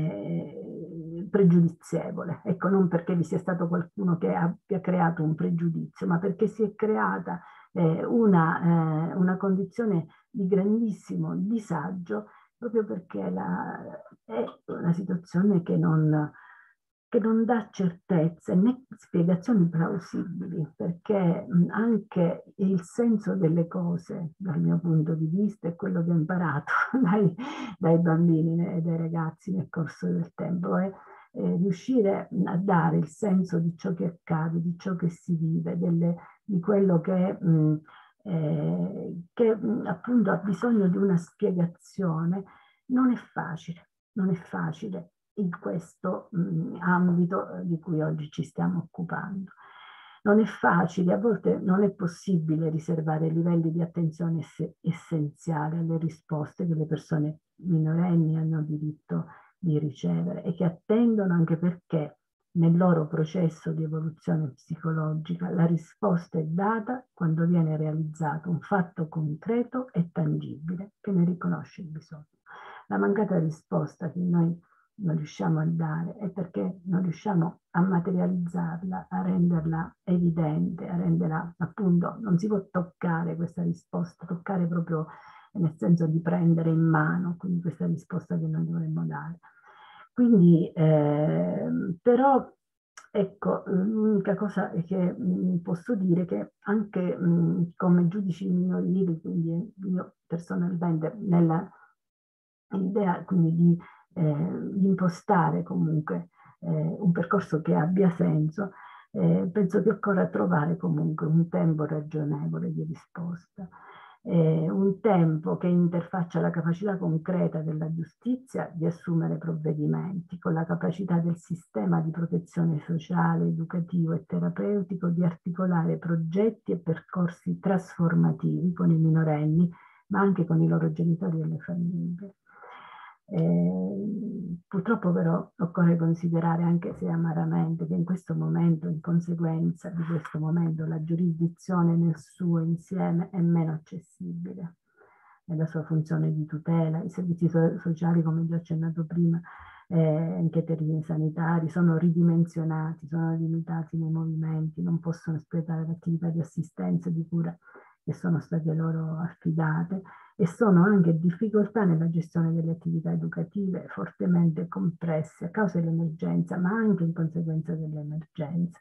eh, pregiudizievole. Ecco, non perché vi sia stato qualcuno che abbia creato un pregiudizio, ma perché si è creata eh, una, eh, una condizione di grandissimo disagio, proprio perché la, è una situazione che non, che non dà certezze né spiegazioni plausibili, perché anche il senso delle cose, dal mio punto di vista, è quello che ho imparato dai, dai bambini e dai ragazzi nel corso del tempo, è eh, riuscire a dare il senso di ciò che accade, di ciò che si vive, delle, di quello che... Mh, eh, che mh, appunto ha bisogno di una spiegazione, non è facile, non è facile in questo mh, ambito di cui oggi ci stiamo occupando. Non è facile, a volte non è possibile riservare livelli di attenzione ess- essenziali alle risposte che le persone minorenni hanno diritto di ricevere e che attendono, anche perché nel loro processo di evoluzione psicologica la risposta è data quando viene realizzato un fatto concreto e tangibile che ne riconosce il bisogno. La mancata risposta che noi non riusciamo a dare è perché non riusciamo a materializzarla, a renderla evidente, a renderla appunto, non si può toccare questa risposta, toccare proprio nel senso di prendere in mano, quindi questa risposta che noi dovremmo dare. Quindi, eh, però, ecco, l'unica cosa che mh, posso dire è che anche mh, come giudici minorili, quindi io personalmente nella idea quindi di, eh, di impostare comunque eh, un percorso che abbia senso, eh, penso che occorra trovare comunque un tempo ragionevole di risposta. Eh, un tempo che interfaccia la capacità concreta della giustizia di assumere provvedimenti con la capacità del sistema di protezione sociale, educativo e terapeutico di articolare progetti e percorsi trasformativi con i minorenni, ma anche con i loro genitori e le famiglie. Eh, purtroppo però occorre considerare, anche se amaramente, che in questo momento, in conseguenza di questo momento, la giurisdizione nel suo insieme è meno accessibile nella sua funzione di tutela. I servizi so- sociali, come già accennato prima, eh, anche i termini sanitari, sono ridimensionati, sono limitati nei movimenti, non possono espletare l'attività di assistenza e di cura che sono state loro affidate, e sono anche difficoltà nella gestione delle attività educative fortemente compresse a causa dell'emergenza, ma anche in conseguenza dell'emergenza.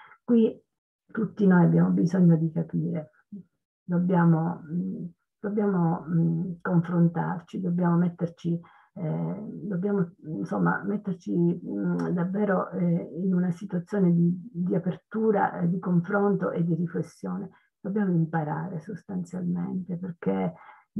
Qui tutti noi abbiamo bisogno di capire, dobbiamo, mh, dobbiamo mh, confrontarci, dobbiamo metterci, eh, dobbiamo insomma metterci mh, davvero eh, in una situazione di, di apertura, eh, di confronto e di riflessione. Dobbiamo imparare sostanzialmente, perché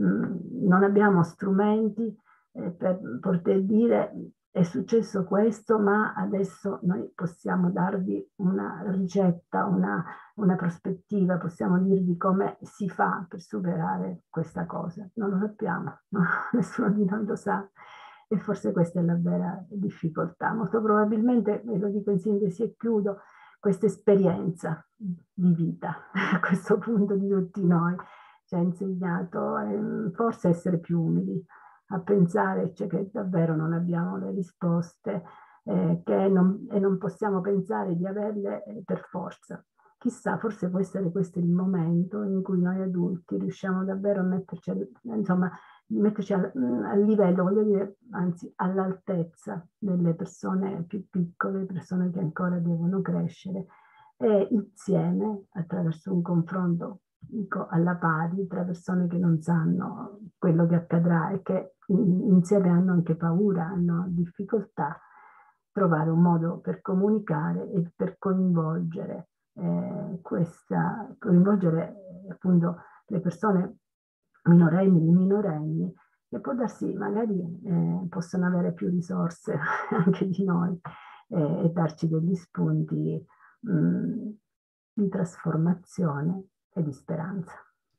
mh, non abbiamo strumenti eh, per poter dire è successo questo, ma adesso noi possiamo darvi una ricetta, una, una prospettiva, possiamo dirvi come si fa per superare questa cosa. Non lo sappiamo, no? Nessuno di noi lo sa. E forse questa è la vera difficoltà. Molto probabilmente, e lo dico in sintesi e chiudo, questa esperienza di vita a questo punto di tutti noi ci ha insegnato eh, forse a essere più umili, a pensare cioè, che davvero non abbiamo le risposte eh, che non, e non possiamo pensare di averle eh, per forza. Chissà, forse può essere questo il momento in cui noi adulti riusciamo davvero a metterci, insomma, metterci al, al livello, voglio dire, anzi all'altezza delle persone più piccole, persone che ancora devono crescere, e insieme, attraverso un confronto dico, alla pari tra persone che non sanno quello che accadrà e che insieme hanno anche paura, hanno difficoltà, trovare un modo per comunicare e per coinvolgere eh, questa, coinvolgere appunto le persone minorenni, i minorenni, che può darsi magari eh, possono avere più risorse anche di noi eh, e darci degli spunti mh, di trasformazione e di speranza.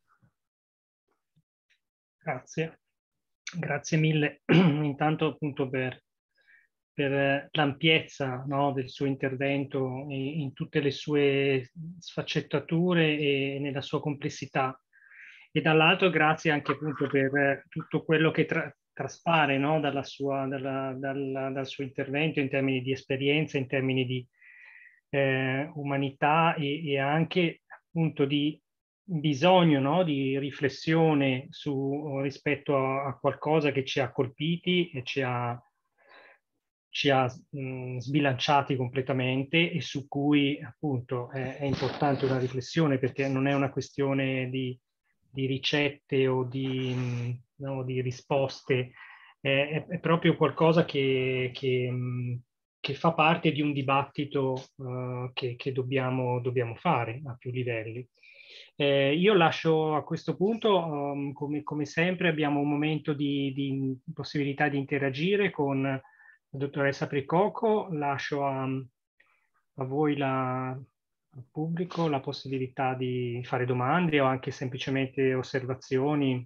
Grazie, grazie mille intanto appunto per, per l'ampiezza, no, del suo intervento in, in tutte le sue sfaccettature e nella sua complessità. E dall'altro grazie anche appunto per tutto quello che tra, traspare, no? Dalla sua, dalla, dal, dal suo intervento in termini di esperienza, in termini di eh, umanità e, e anche appunto di bisogno, no? Di riflessione su, rispetto a, a qualcosa che ci ha colpiti e ci ha, ci ha mh, sbilanciati completamente e su cui appunto è, è importante una riflessione, perché non è una questione di, di ricette o di, mh, no, di risposte, è, è proprio qualcosa che, che, mh, che fa parte di un dibattito uh, che, che dobbiamo, dobbiamo fare a più livelli. Eh, io lascio a questo punto, um, come, come sempre, abbiamo un momento di, di possibilità di interagire con la dottoressa Pricoco. Lascio a, a voi, la, al pubblico, la possibilità di fare domande o anche semplicemente osservazioni.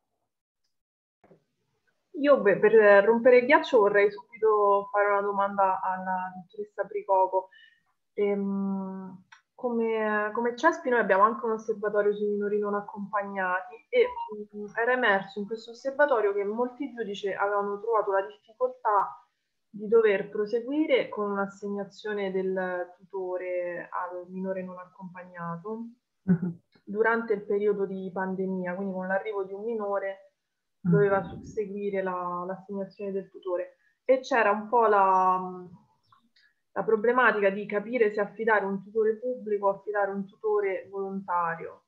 Io beh, per rompere il ghiaccio vorrei subito fare una domanda alla dottoressa Pricoco. Ehm, come, come C E S P I noi abbiamo anche un osservatorio sui minori non accompagnati e mh, era emerso in questo osservatorio che molti giudici avevano trovato la difficoltà di dover proseguire con un'assegnazione del tutore al minore non accompagnato uh-huh. durante il periodo di pandemia, quindi con l'arrivo di un minore doveva susseguire la, l'assegnazione del tutore e c'era un po' la, la problematica di capire se affidare un tutore pubblico o affidare un tutore volontario.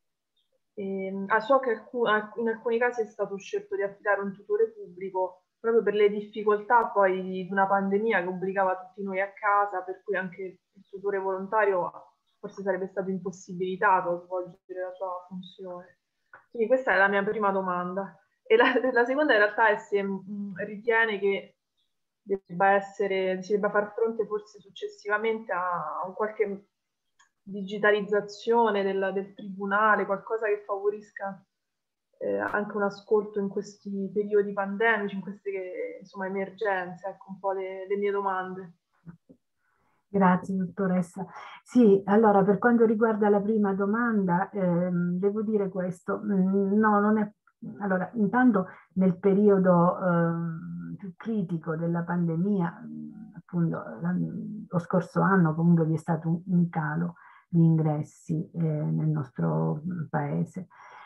E, ah, so che in alcuni casi è stato scelto di affidare un tutore pubblico proprio per le difficoltà poi di una pandemia che obbligava tutti noi a casa, per cui anche il tutore volontario forse sarebbe stato impossibilitato a svolgere la sua funzione. Quindi questa è la mia prima domanda. E la, la seconda in realtà è se mh, ritiene che debba essere, si debba far fronte forse successivamente a, a qualche digitalizzazione del, del tribunale, qualcosa che favorisca eh, anche un ascolto in questi periodi pandemici, in queste insomma, emergenze. Ecco un po' le, le mie domande. Grazie dottoressa. Sì, allora per quanto riguarda la prima domanda, ehm, devo dire questo, no, non è, allora intanto nel periodo ehm, più critico della pandemia, appunto lo scorso anno comunque vi è stato un, un calo di ingressi eh, nel nostro paese.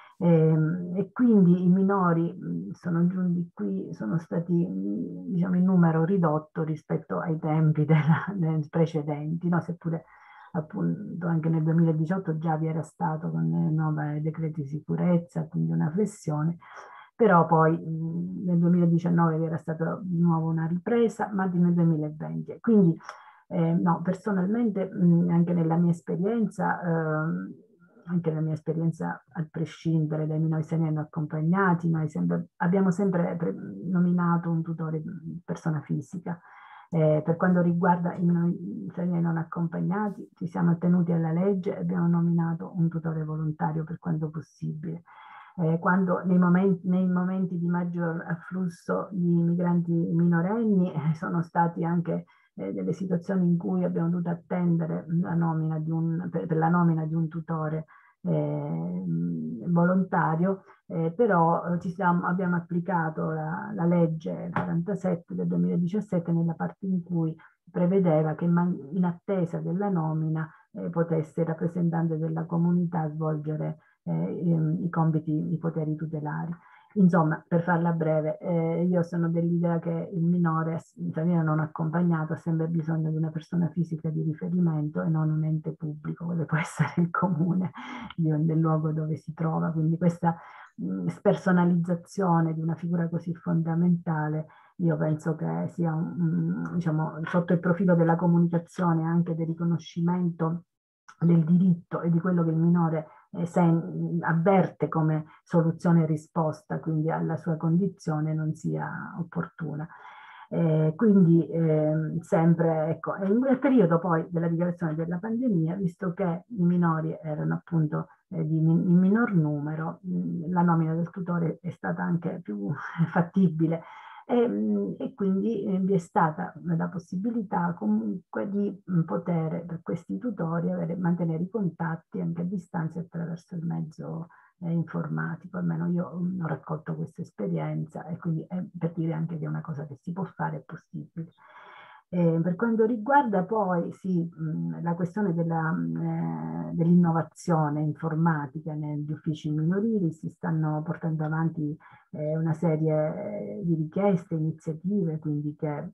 E, e quindi i minori sono giunti qui, sono stati diciamo in numero ridotto rispetto ai tempi della, dei precedenti, no? Seppure appunto anche nel duemiladiciotto già vi era stato con i nuovi decreti di sicurezza, quindi una flessione, però poi mh, nel duemiladiciannove vi era stata di nuovo una ripresa, ma nel duemilaventi. Quindi eh, no, personalmente mh, anche nella mia esperienza eh, anche nella mia esperienza a prescindere dai minori stranieri non accompagnati, noi sempre, abbiamo sempre nominato un tutore persona fisica. Eh, per quanto riguarda i minori stranieri non accompagnati, ci siamo attenuti alla legge e abbiamo nominato un tutore volontario per quanto possibile. Eh, quando nei momenti, nei momenti di maggior afflusso di migranti minorenni eh, sono stati anche eh, delle situazioni in cui abbiamo dovuto attendere la nomina di un, per, per la nomina di un tutore eh, volontario, eh, però ci siamo, abbiamo applicato la, la legge quarantasette del duemiladiciassette nella parte in cui prevedeva che in, in attesa della nomina eh, potesse il rappresentante della comunità svolgere eh, i, i compiti, i poteri tutelari. Insomma, per farla breve, eh, io sono dell'idea che il minore straniero non accompagnato ha sempre bisogno di una persona fisica di riferimento e non un ente pubblico, quello può essere il comune del luogo dove si trova. Quindi questa mh, spersonalizzazione di una figura così fondamentale, io penso che sia, un, diciamo, sotto il profilo della comunicazione e anche del riconoscimento del diritto e di quello che il minore eh, sen, avverte come soluzione e risposta, quindi alla sua condizione, non sia opportuna. Eh, quindi eh, sempre, ecco, nel periodo poi della dichiarazione della pandemia, visto che i minori erano appunto eh, di in minor numero, mh, la nomina del tutore è stata anche più fattibile E, e quindi eh, vi è stata la possibilità comunque di poter per questi tutori avere, mantenere i contatti anche a distanza attraverso il mezzo eh, informatico. Almeno io mh, ho raccolto questa esperienza e quindi è per dire anche che è una cosa che si può fare, è possibile. Eh, per quanto riguarda poi sì, mh, la questione della, mh, eh, dell'innovazione informatica negli uffici minorili, si stanno portando avanti eh, una serie di richieste, iniziative, quindi che,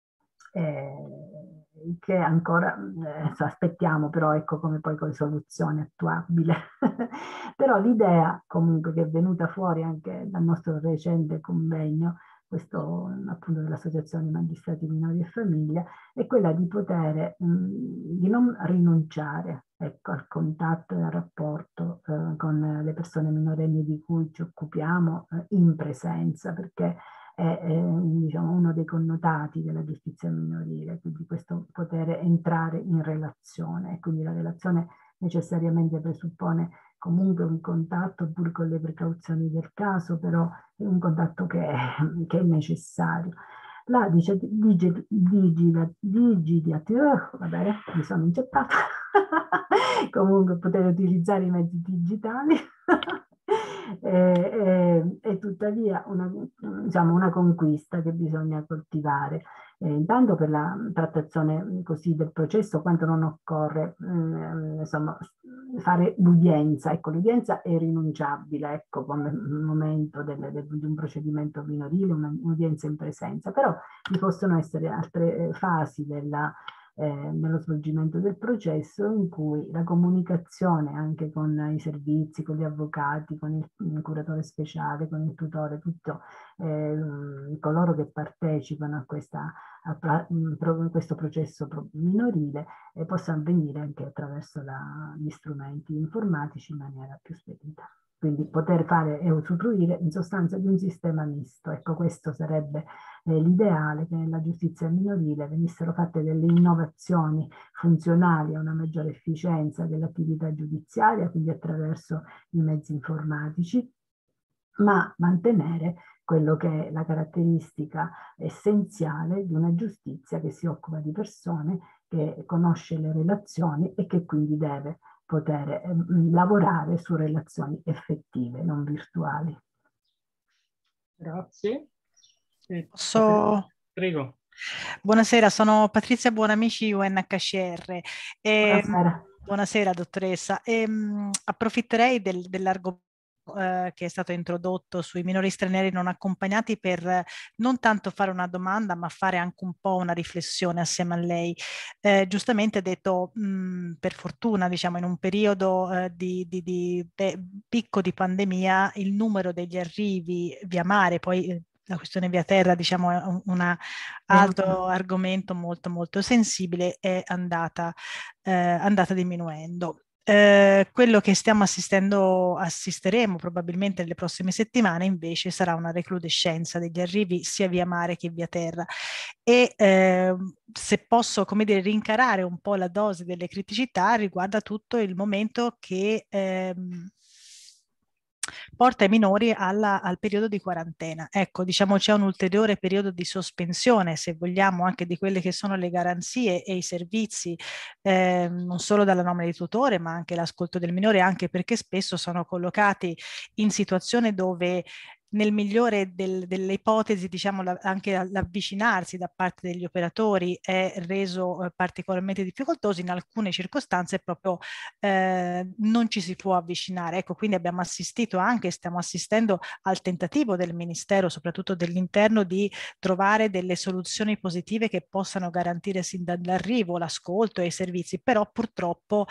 eh, che ancora eh, aspettiamo, però ecco come poi con soluzione attuabile. Però l'idea comunque che è venuta fuori anche dal nostro recente convegno, questo appunto dell'Associazione Magistrati Minori e Famiglia, è quella di poter, mh, di non rinunciare, ecco, al contatto e al rapporto eh, con le persone minorenni di cui ci occupiamo eh, in presenza, perché è, è diciamo, uno dei connotati della giustizia minorile, quindi questo poter entrare in relazione, e quindi la relazione necessariamente presuppone comunque un contatto, pur con le precauzioni del caso, però è un contatto che è, che è necessario. La dice, digi, digila, digitazione, va bene, mi sono inceppata, comunque poter utilizzare i mezzi digitali è, è, è tuttavia una, diciamo, una conquista che bisogna coltivare. Eh, intanto per la trattazione così del processo, quanto non occorre eh, insomma, fare l'udienza. Ecco, l'udienza è irrinunciabile, ecco, come momento del, del, di un procedimento minorile, un'udienza in presenza, però vi possono essere altre eh, fasi della, eh, nello svolgimento del processo in cui la comunicazione anche con i servizi, con gli avvocati, con il, il curatore speciale, con il tutore, tutto eh, coloro che partecipano a, questa, a, a questo processo minorile eh, possa avvenire anche attraverso la, gli strumenti informatici in maniera più spedita. Quindi poter fare e usufruire in sostanza di un sistema misto. Ecco, questo sarebbe eh, l'ideale, che nella giustizia minorile venissero fatte delle innovazioni funzionali a una maggiore efficienza dell'attività giudiziaria, quindi attraverso i mezzi informatici, ma mantenere quello che è la caratteristica essenziale di una giustizia che si occupa di persone, che conosce le relazioni e che quindi deve poter eh, lavorare su relazioni effettive, non virtuali. Grazie. Posso... Prego. Buonasera, sono Patrizia Buonamici, U N H C R. E... Buonasera. Buonasera dottoressa. E, mh, approfitterei del, dell'argomento eh, che è stato introdotto sui minori stranieri non accompagnati per eh, non tanto fare una domanda, ma fare anche un po' una riflessione assieme a lei. Eh, giustamente ha detto, mh, per fortuna, diciamo, in un periodo eh, di, di, di beh, picco di pandemia, il numero degli arrivi via mare, poi eh, la questione via terra, diciamo, è un una, altro argomento molto molto sensibile, è andata, eh, andata diminuendo. Eh, quello che stiamo assistendo, assisteremo probabilmente nelle prossime settimane invece sarà una recrudescenza degli arrivi sia via mare che via terra e eh, se posso, come dire, rincarare un po' la dose delle criticità, riguarda tutto il momento che ehm, porta i minori alla, al periodo di quarantena. Ecco, diciamo c'è un ulteriore periodo di sospensione, se vogliamo, anche di quelle che sono le garanzie e i servizi, eh, non solo dalla nomina di tutore, ma anche l'ascolto del minore, anche perché spesso sono collocati in situazione dove nel migliore del, delle ipotesi, diciamo, la, anche l'avvicinarsi da parte degli operatori è reso eh, particolarmente difficoltoso, in alcune circostanze proprio eh, non ci si può avvicinare. Ecco, quindi abbiamo assistito anche, stiamo assistendo al tentativo del Ministero, soprattutto dell'Interno, di trovare delle soluzioni positive che possano garantire sin dall'arrivo l'ascolto e i servizi, però purtroppo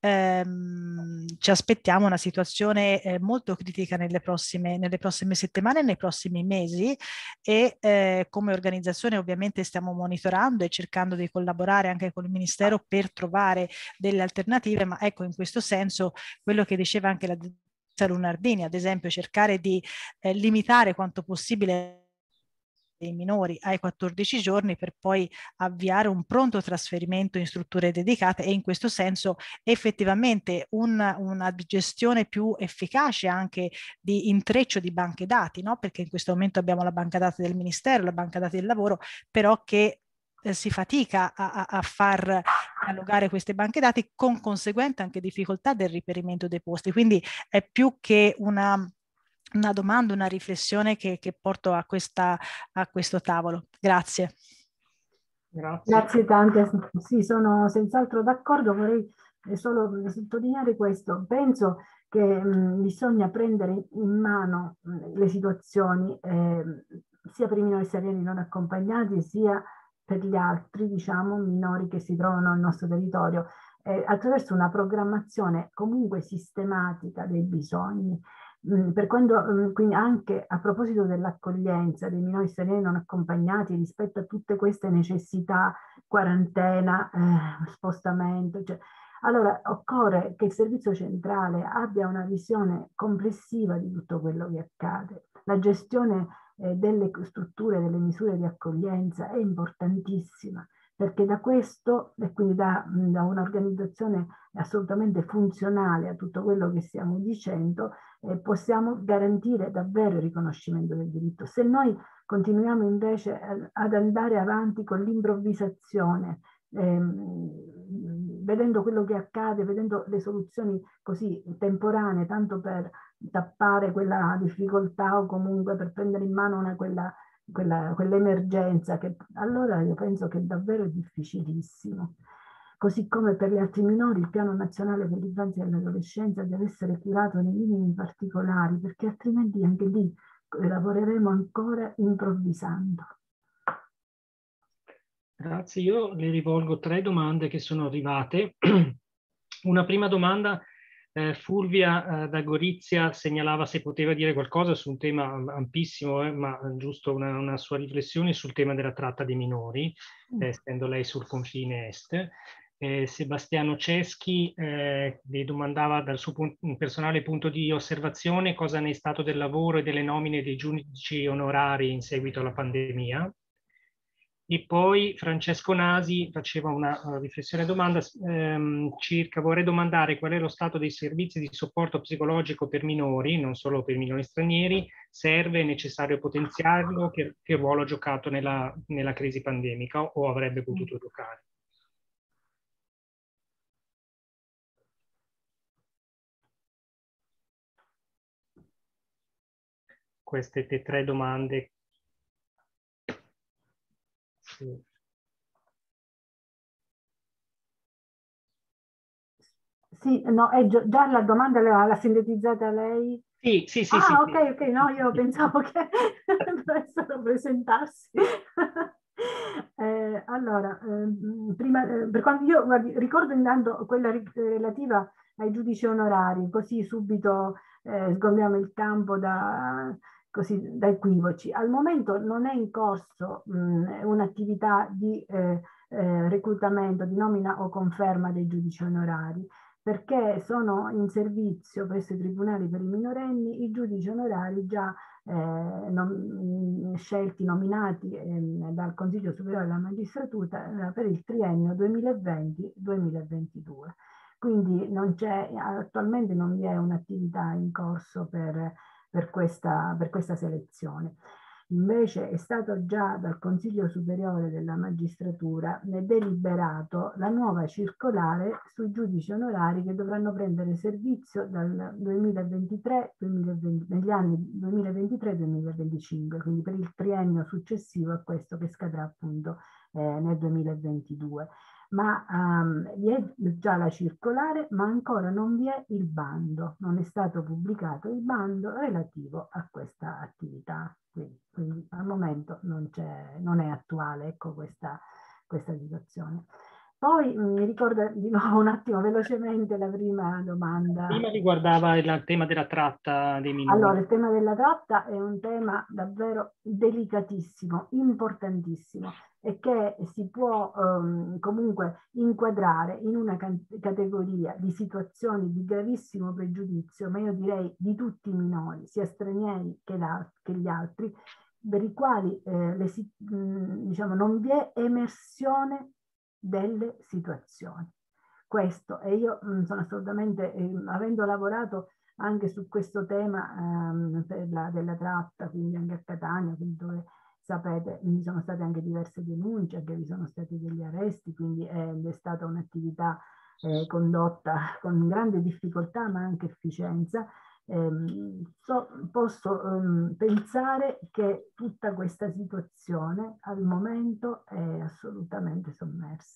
ehm, ci aspettiamo una situazione eh, molto critica nelle prossime, nelle prossime settimane, nei prossimi mesi e eh, come organizzazione ovviamente stiamo monitorando e cercando di collaborare anche con il Ministero per trovare delle alternative, ma ecco, in questo senso quello che diceva anche la dottoressa Lunardini, ad esempio cercare di eh, limitare quanto possibile dei minori ai quattordici giorni per poi avviare un pronto trasferimento in strutture dedicate, e in questo senso effettivamente un, una gestione più efficace anche di intreccio di banche dati, no? Perché in questo momento abbiamo la banca dati del Ministero, la banca dati del lavoro, però che eh, si fatica a, a, a far dialogare queste banche dati, con conseguente anche difficoltà del reperimento dei posti. Quindi è più che una una domanda, una riflessione che, che porto a, questa, a questo tavolo. Grazie. Grazie. Grazie tante. Sì, sono senz'altro d'accordo. Vorrei solo sottolineare questo. Penso che mh, bisogna prendere in mano mh, le situazioni eh, sia per i minori stranieri non accompagnati sia per gli altri, diciamo, minori che si trovano al nostro territorio, eh, attraverso una programmazione comunque sistematica dei bisogni. Per quanto, quindi anche a proposito dell'accoglienza dei minori stranieri non accompagnati rispetto a tutte queste necessità, quarantena, eh, spostamento, cioè, allora occorre che il servizio centrale abbia una visione complessiva di tutto quello che accade. La gestione eh, delle strutture, delle misure di accoglienza è importantissima, perché da questo, e quindi da, da un'organizzazione assolutamente funzionale a tutto quello che stiamo dicendo, eh, possiamo garantire davvero il riconoscimento del diritto. Se noi continuiamo invece ad andare avanti con l'improvvisazione, ehm, vedendo quello che accade, vedendo le soluzioni così temporanee, tanto per tappare quella difficoltà o comunque per prendere in mano una, quella Quella, quell'emergenza, che allora io penso che è davvero difficilissimo. Così come per gli altri minori, il Piano Nazionale per l'Infanzia e l'Adolescenza deve essere curato nei minimi particolari, perché altrimenti anche lì lavoreremo ancora improvvisando. Grazie, io le rivolgo tre domande che sono arrivate. Una prima domanda, eh, Fulvia eh, da Gorizia segnalava se poteva dire qualcosa su un tema ampissimo, eh, ma giusto una, una sua riflessione sul tema della tratta dei minori, eh, essendo lei sul confine est. Eh, Sebastiano Ceschi eh, vi domandava dal suo punto, personale punto di osservazione cosa ne è stato del lavoro e delle nomine dei giudici onorari in seguito alla pandemia. E poi Francesco Nasi faceva una uh, riflessione e domanda ehm, circa, vorrei domandare qual è lo stato dei servizi di supporto psicologico per minori, non solo per minori stranieri, serve, è necessario potenziarlo, che, che ruolo ha giocato nella, nella crisi pandemica o, o avrebbe potuto giocare? Queste te tre domande. Sì. Sì, no, è già, già la domanda l'ha sintetizzata lei? Sì, sì, sì. Ah, sì, ok, sì. ok, no, io pensavo che dovessero presentarsi. eh, allora, eh, prima, eh, per quanto io guardi, ricordo intanto quella relativa ai giudici onorari, così subito eh, sgombriamo il campo da, così, da equivoci. Al momento non è in corso un'attività di eh, eh, reclutamento, di nomina o conferma dei giudici onorari, perché sono in servizio presso i tribunali per i minorenni i giudici onorari già eh, nom scelti, nominati eh, dal Consiglio Superiore della Magistratura eh, per il triennio duemilaventi duemilaventidue. Quindi non c'è, attualmente non vi è un'attività in corso per, per, questa, per questa selezione. Invece è stato già dal Consiglio Superiore della Magistratura deliberato la nuova circolare sui giudici onorari che dovranno prendere servizio dal duemilaventitré, duemilaventi, negli anni duemilaventitré duemilaventicinque, quindi per il triennio successivo a questo che scadrà appunto eh, nel duemilaventidue. Ma um, vi è già la circolare, ma ancora non vi è il bando, non è stato pubblicato il bando relativo a questa attività. Quindi, quindi al momento non, non è attuale, ecco, questa, questa situazione. Poi mi ricordo di nuovo un attimo velocemente la prima domanda. Prima riguardava il tema della tratta dei minori. Allora, il tema della tratta è un tema davvero delicatissimo, importantissimo, e che si può um, comunque inquadrare in una categoria di situazioni di gravissimo pregiudizio, ma io direi di tutti i minori, sia stranieri che, la, che gli altri, per i quali eh, le, mh, diciamo, non vi è emersione delle situazioni. Questo, e io mh, sono assolutamente, eh, avendo lavorato anche su questo tema ehm, per la, della tratta, quindi anche a Catania, quindi dove sapete vi sono state anche diverse denunce, anche vi sono stati degli arresti, quindi è, è stata un'attività eh, condotta con grande difficoltà ma anche efficienza. Eh, so, posso um, pensare che tutta questa situazione al momento è assolutamente sommersa.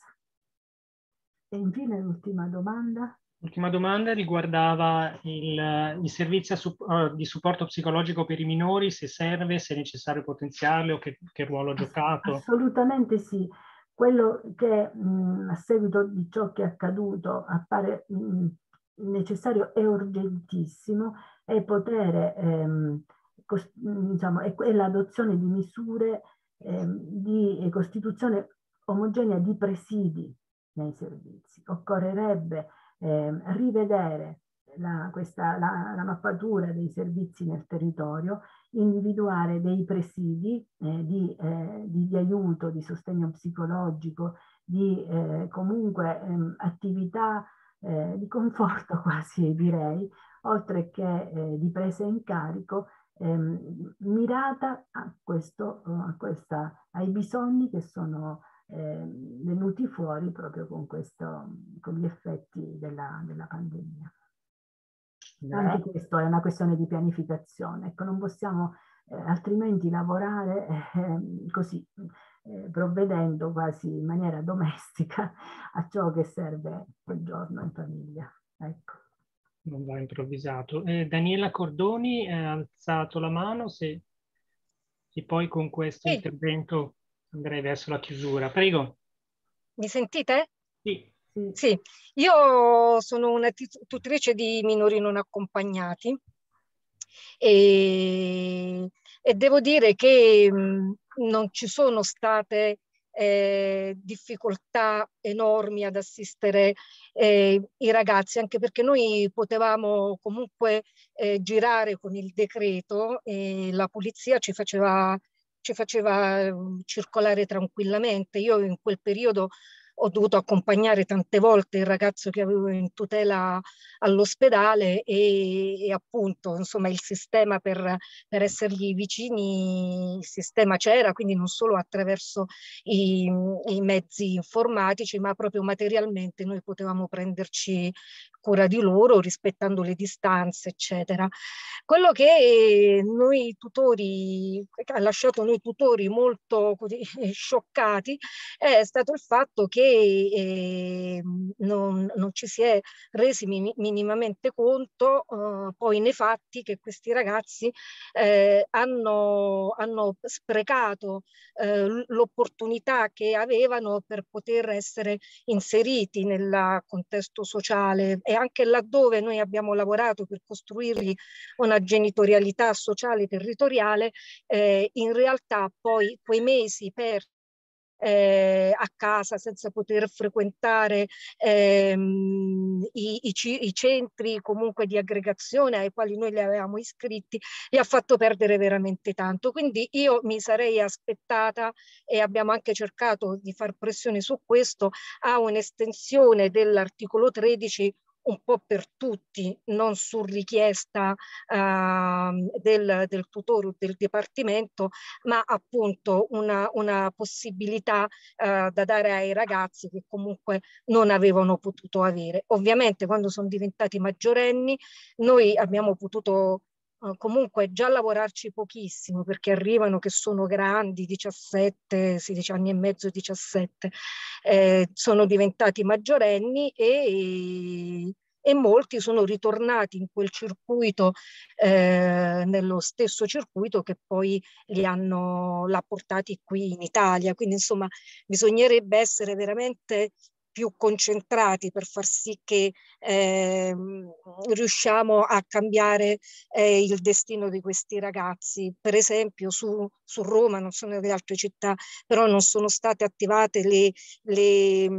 E infine l'ultima domanda. L'ultima domanda riguardava il, il servizio uh, di supporto psicologico per i minori, se serve, se è necessario potenziarlo, o che, che ruolo ha giocato. Assolutamente sì. Quello che mh, a seguito di ciò che è accaduto appare mh, necessario e urgentissimo è poter, ehm, diciamo, è, è l'adozione di misure ehm, di costituzione omogenea di presidi nei servizi. Occorrerebbe ehm, rivedere la, questa, la, la mappatura dei servizi nel territorio, individuare dei presidi eh, di, eh, di, di aiuto, di sostegno psicologico, di eh, comunque ehm, attività eh, di conforto quasi direi, oltre che eh, di presa in carico ehm, mirata a questo, a questa, ai bisogni che sono eh, venuti fuori proprio con, questo, con gli effetti della, della pandemia. Anche questo è una questione di pianificazione, ecco, non possiamo eh, altrimenti lavorare eh, così, eh, provvedendo quasi in maniera domestica a ciò che serve quel giorno in famiglia. Ecco. Non va improvvisato. Eh, Daniela Cordoni ha alzato la mano, se, e poi con questo sì. intervento andrei verso la chiusura. Prego. Mi sentite? Sì. Sì, io sono una tutrice di minori non accompagnati e, e devo dire che mh, non ci sono state eh, difficoltà enormi ad assistere eh, i ragazzi, anche perché noi potevamo comunque eh, girare con il decreto e la polizia ci faceva, ci faceva circolare tranquillamente. Io in quel periodo ho dovuto accompagnare tante volte il ragazzo che avevo in tutela all'ospedale e, e appunto insomma il sistema per, per essergli vicini, il sistema c'era, quindi non solo attraverso i, i mezzi informatici ma proprio materialmente noi potevamo prenderci cura di loro rispettando le distanze eccetera. Quello che noi tutori, ha lasciato noi tutori molto così, scioccati è stato il fatto che eh, non, non ci si è resi mi, minimamente conto eh, poi nei fatti che questi ragazzi eh, hanno, hanno sprecato eh, l'opportunità che avevano per poter essere inseriti nel contesto sociale e anche laddove noi abbiamo lavorato per costruirgli una genitorialità sociale territoriale, eh, in realtà poi quei mesi per Eh, a casa senza poter frequentare ehm, i, i, i centri comunque di aggregazione ai quali noi li avevamo iscritti, li ha fatto perdere veramente tanto. Quindi io mi sarei aspettata e abbiamo anche cercato di far pressione su questo a un'estensione dell'articolo tredici un po' per tutti, non su richiesta uh, del, del tutore o del dipartimento, ma appunto una, una possibilità uh, da dare ai ragazzi che comunque non avevano potuto avere. Ovviamente quando sono diventati maggiorenni noi abbiamo potuto Uh, comunque già lavorarci pochissimo perché arrivano che sono grandi, diciassette, sedici anni e mezzo, diciassette, eh, sono diventati maggiorenni e, e molti sono ritornati in quel circuito, eh, nello stesso circuito che poi li hanno l'ha portati qui in Italia. Quindi insomma bisognerebbe essere veramente più concentrati per far sì che eh, riusciamo a cambiare eh, il destino di questi ragazzi. Per esempio su, su Roma, non so nelle altre città, però non sono state attivate le, le,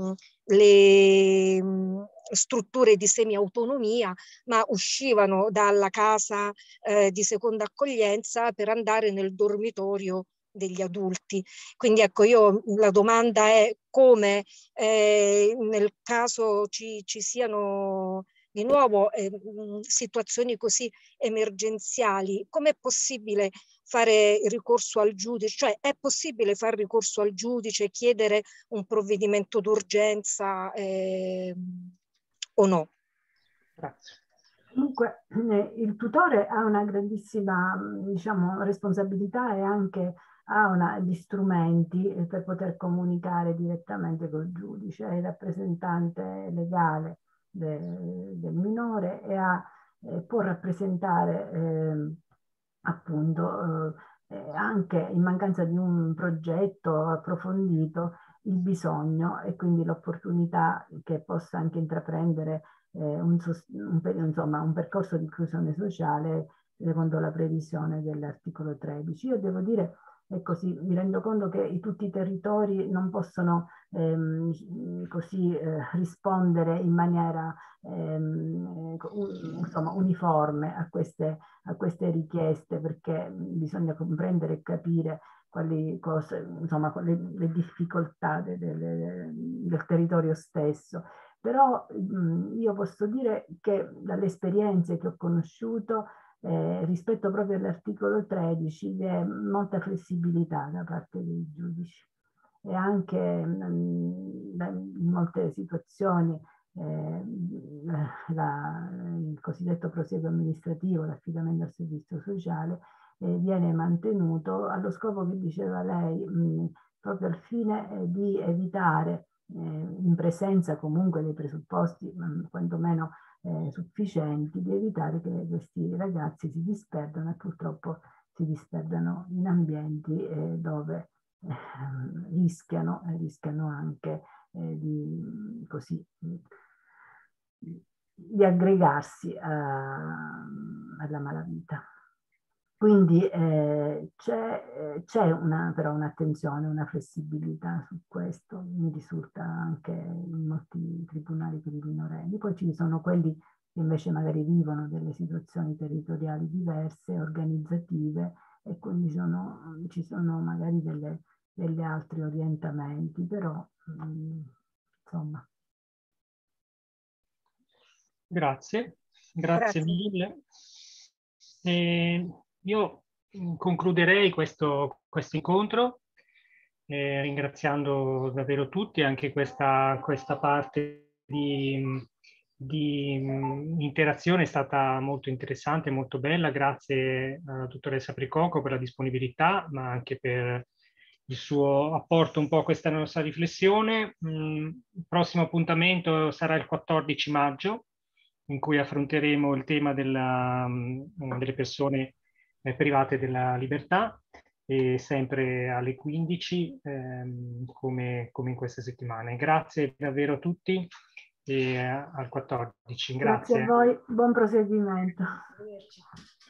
le strutture di semi-autonomia, ma uscivano dalla casa eh, di seconda accoglienza per andare nel dormitorio degli adulti. Quindi ecco, io la domanda è come eh, nel caso ci, ci siano di nuovo eh, situazioni così emergenziali, com'è possibile fare ricorso al giudice? Cioè è possibile fare ricorso al giudice, chiedere un provvedimento d'urgenza eh, o no? Grazie. Comunque il tutore ha una grandissima, diciamo, responsabilità e anche ha una, gli strumenti per poter comunicare direttamente col giudice, è il rappresentante legale de, del minore e ha, eh, può rappresentare eh, appunto eh, anche in mancanza di un progetto approfondito il bisogno e quindi l'opportunità che possa anche intraprendere eh, un, un, insomma, un percorso di inclusione sociale secondo la previsione dell'articolo tredici. Io devo dire, e così mi rendo conto che tutti i territori non possono ehm, così eh, rispondere in maniera ehm, insomma, uniforme a queste, a queste richieste, perché bisogna comprendere e capire quali cose, insomma, le, le difficoltà de, de, de, del territorio stesso. Però mh, io posso dire che dalle esperienze che ho conosciuto eh, rispetto proprio all'articolo tredici vi è molta flessibilità da parte dei giudici e anche mh, in molte situazioni eh, la, il cosiddetto prosieguo amministrativo, l'affidamento al servizio sociale eh, viene mantenuto allo scopo che diceva lei, mh, proprio al fine eh, di evitare eh, in presenza comunque dei presupposti mh, quantomeno eh, sufficienti, di evitare che questi ragazzi si disperdano e purtroppo si disperdano in ambienti eh, dove eh, rischiano, eh, rischiano anche eh, di, così, di aggregarsi a, alla malavita. Quindi eh, c'è, c'è una, però un'attenzione, una flessibilità su questo, mi risulta anche in molti tribunali per i minorenni. Poi ci sono quelli che invece magari vivono delle situazioni territoriali diverse, organizzative, e quindi sono, ci sono magari delle, delle altri orientamenti, però mh, insomma. Grazie, grazie, grazie. mille. E io concluderei questo, questo incontro eh, ringraziando davvero tutti, anche questa, questa parte di, di interazione è stata molto interessante, molto bella. Grazie alla dottoressa Pricoco per la disponibilità, ma anche per il suo apporto un po' a questa nostra riflessione. Mm, il prossimo appuntamento sarà il quattordici maggio, in cui affronteremo il tema della, delle persone eh, private della libertà, e sempre alle quindici ehm, come, come in queste settimane. Grazie davvero a tutti e al quattordici. Grazie. Grazie a voi, buon proseguimento.